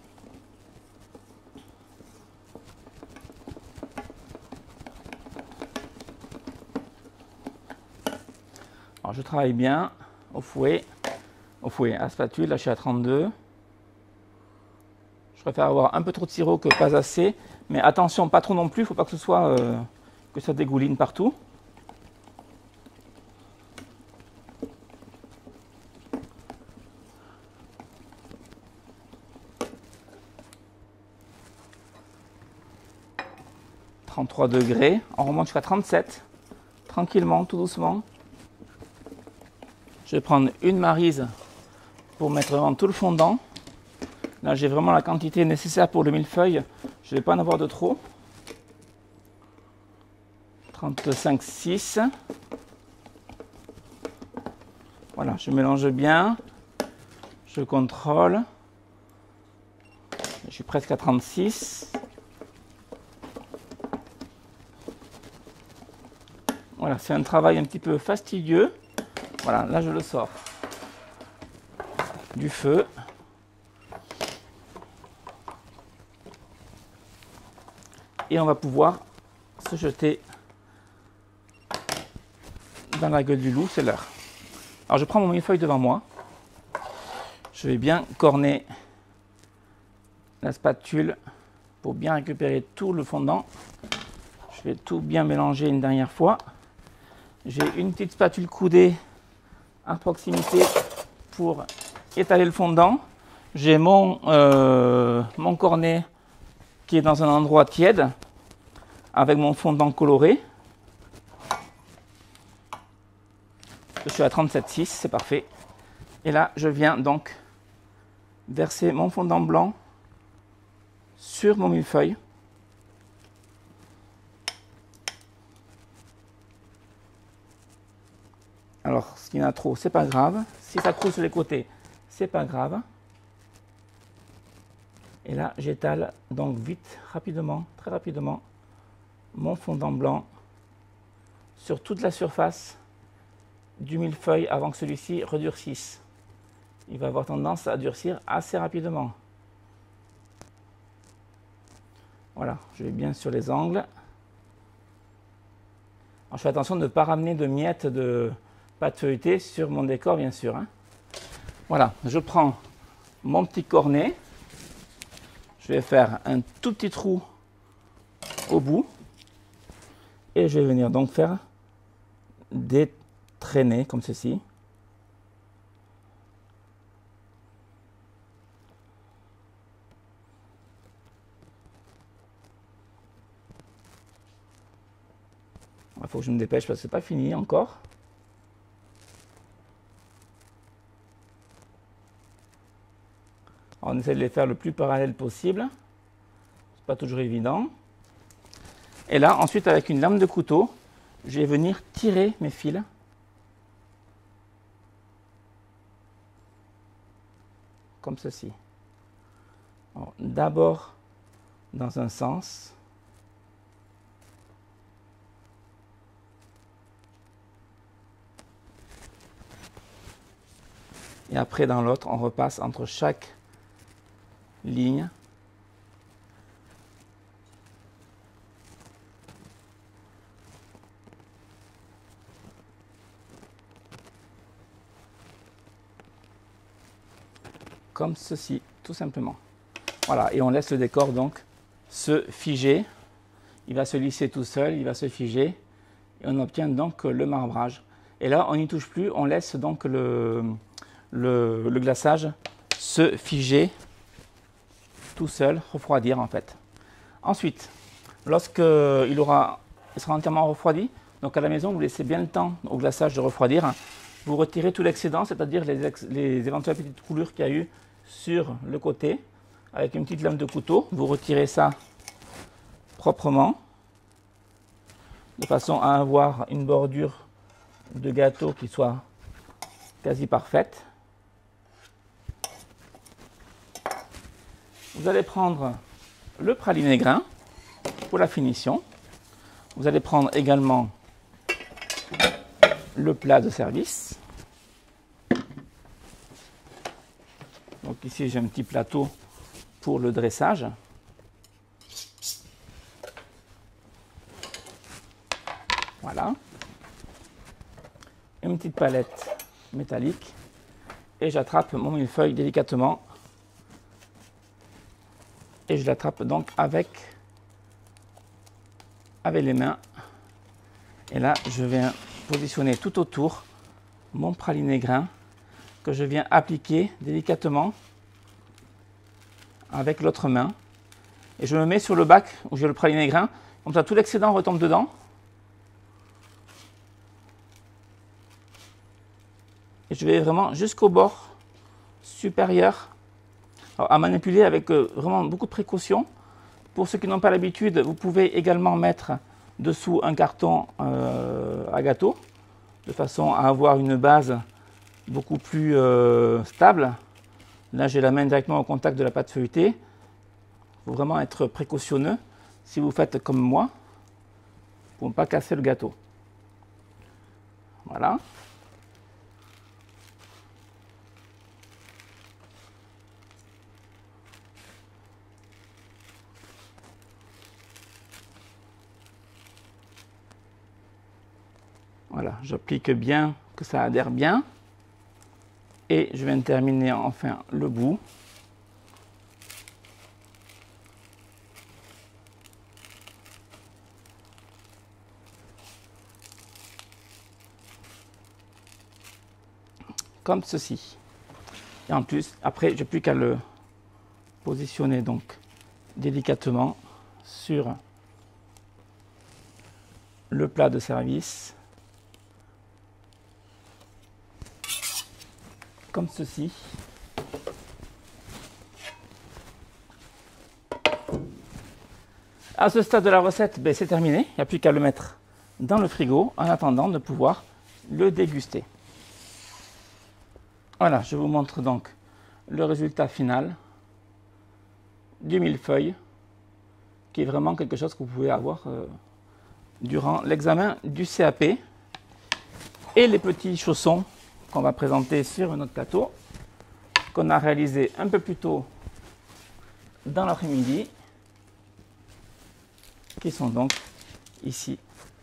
Alors je travaille bien au fouet, à la spatule, là je suis à 32. Je préfère avoir un peu trop de sirop que pas assez, mais attention, pas trop non plus, il ne faut pas que ce soit que ça dégouline partout. « 33 degrés, on remonte jusqu'à 37, tranquillement, tout doucement. Je vais prendre une maryse pour mettre vraiment tout le fondant. Là, j'ai vraiment la quantité nécessaire pour le millefeuille. Je ne vais pas en avoir de trop. 35,6. Voilà, je mélange bien. Je contrôle. Je suis presque à 36. Voilà, c'est un travail un petit peu fastidieux. Voilà, là je le sors du feu. Et on va pouvoir se jeter dans la gueule du loup, c'est l'heure. Alors je prends mon millefeuille devant moi. Je vais bien corner la spatule pour bien récupérer tout le fondant. Je vais tout bien mélanger une dernière fois. J'ai une petite spatule coudée à proximité pour étaler le fondant. J'ai mon cornet qui est dans un endroit tiède avec mon fondant coloré. Je suis à 37,6, c'est parfait. Et là, je viens donc verser mon fondant blanc sur mon millefeuille. Alors, s'il y en a trop, c'est pas grave. Si ça croule sur les côtés, c'est pas grave. Et là, j'étale donc vite, rapidement, très rapidement, mon fondant blanc sur toute la surface du millefeuille avant que celui-ci redurcisse. Il va avoir tendance à durcir assez rapidement. Voilà, je vais bien sur les angles. Alors, je fais attention de ne pas ramener de miettes de pâte feuilletée sur mon décor, bien sûr. Hein. Voilà, je prends mon petit cornet. Je vais faire un tout petit trou au bout. Et je vais venir donc faire des traînées comme ceci. Il faut que je me dépêche parce que ce n'est pas fini encore. Alors, on essaie de les faire le plus parallèle possible. C'est pas toujours évident. Et là, ensuite, avec une lame de couteau, je vais venir tirer mes fils. Comme ceci. D'abord dans un sens. Et après, dans l'autre, on repasse entre chaque ligne. Comme ceci, tout simplement. Voilà, et on laisse le décor donc se figer. Il va se lisser tout seul, il va se figer. Et on obtient donc le marbrage. Et là, on n'y touche plus, on laisse donc le glaçage se figer tout seul, refroidir en fait. Ensuite, lorsqu'il sera entièrement refroidi, donc à la maison, vous laissez bien le temps au glaçage de refroidir. Vous retirez tout l'excédent, c'est-à-dire les éventuelles petites coulures qu'il y a eu sur le côté, avec une petite lame de couteau. Vous retirez ça proprement, de façon à avoir une bordure de gâteau qui soit quasi parfaite. Vous allez prendre le praliné grain pour la finition. Vous allez prendre également le plat de service. Donc ici, j'ai un petit plateau pour le dressage. Voilà. Une petite palette métallique. Et j'attrape mon millefeuille délicatement. Et je l'attrape donc avec les mains. Et là, je viens positionner tout autour mon praliné grain que je viens appliquer délicatement avec l'autre main. Et je me mets sur le bac où j'ai le praliné grain. Comme ça, tout l'excédent retombe dedans. Et je vais vraiment jusqu'au bord supérieur. Alors, à manipuler avec vraiment beaucoup de précaution. Pour ceux qui n'ont pas l'habitude, vous pouvez également mettre dessous un carton à gâteau, de façon à avoir une base beaucoup plus stable. Là, j'ai la main directement au contact de la pâte feuilletée. Il faut vraiment être précautionneux si vous faites comme moi, pour ne pas casser le gâteau. Voilà. Voilà, j'applique bien, que ça adhère bien. Et je viens de terminer enfin le bout. Comme ceci. Et en plus, après, j'ai plus qu'à le positionner donc délicatement sur le plat de service. Comme ceci. À ce stade de la recette, c'est terminé. Il n'y a plus qu'à le mettre dans le frigo en attendant de pouvoir le déguster. Voilà, je vous montre donc le résultat final. du millefeuille, qui est vraiment quelque chose que vous pouvez avoir durant l'examen du CAP. Et les petits chaussons qu'on va présenter sur notre plateau, qu'on a réalisé un peu plus tôt dans l'après-midi, qui sont donc ici.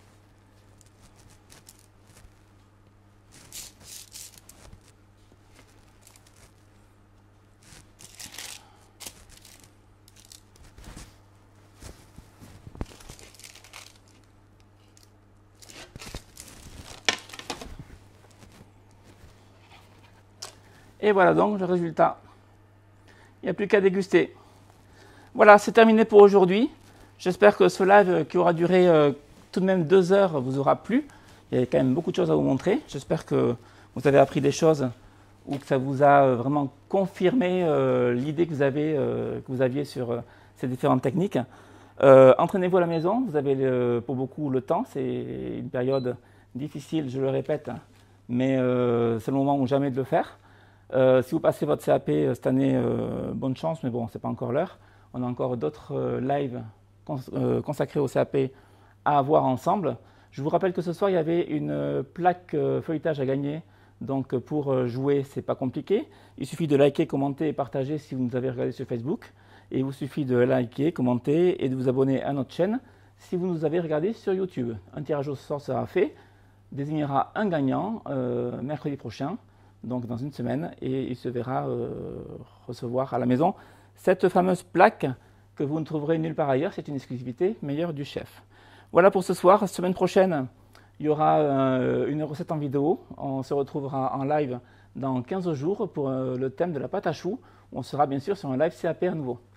Et voilà donc le résultat. Il n'y a plus qu'à déguster. Voilà, c'est terminé pour aujourd'hui. J'espère que ce live qui aura duré tout de même 2 heures vous aura plu. Il y a quand même beaucoup de choses à vous montrer. J'espère que vous avez appris des choses ou que ça vous a vraiment confirmé l'idée que vous aviez sur ces différentes techniques. Entraînez-vous à la maison. Vous avez pour beaucoup le temps. C'est une période difficile, je le répète, mais c'est le moment ou jamais de le faire. Si vous passez votre CAP cette année, bonne chance, mais bon, c'est pas encore l'heure. On a encore d'autres lives consacrés au CAP à voir ensemble. Je vous rappelle que ce soir, il y avait une plaque feuilletage à gagner. Donc pour jouer, c'est pas compliqué. Il suffit de liker, commenter et partager si vous nous avez regardé sur Facebook. Et il vous suffit de liker, commenter et de vous abonner à notre chaîne si vous nous avez regardé sur YouTube. Un tirage au sort sera fait, désignera un gagnant mercredi prochain, donc dans une semaine, et il se verra recevoir à la maison cette fameuse plaque que vous ne trouverez nulle part ailleurs. C'est une exclusivité meilleure du chef. Voilà pour ce soir. Semaine prochaine, il y aura une recette en vidéo. On se retrouvera en live dans 15 jours pour le thème de la pâte à choux. On sera bien sûr sur un live CAP à nouveau.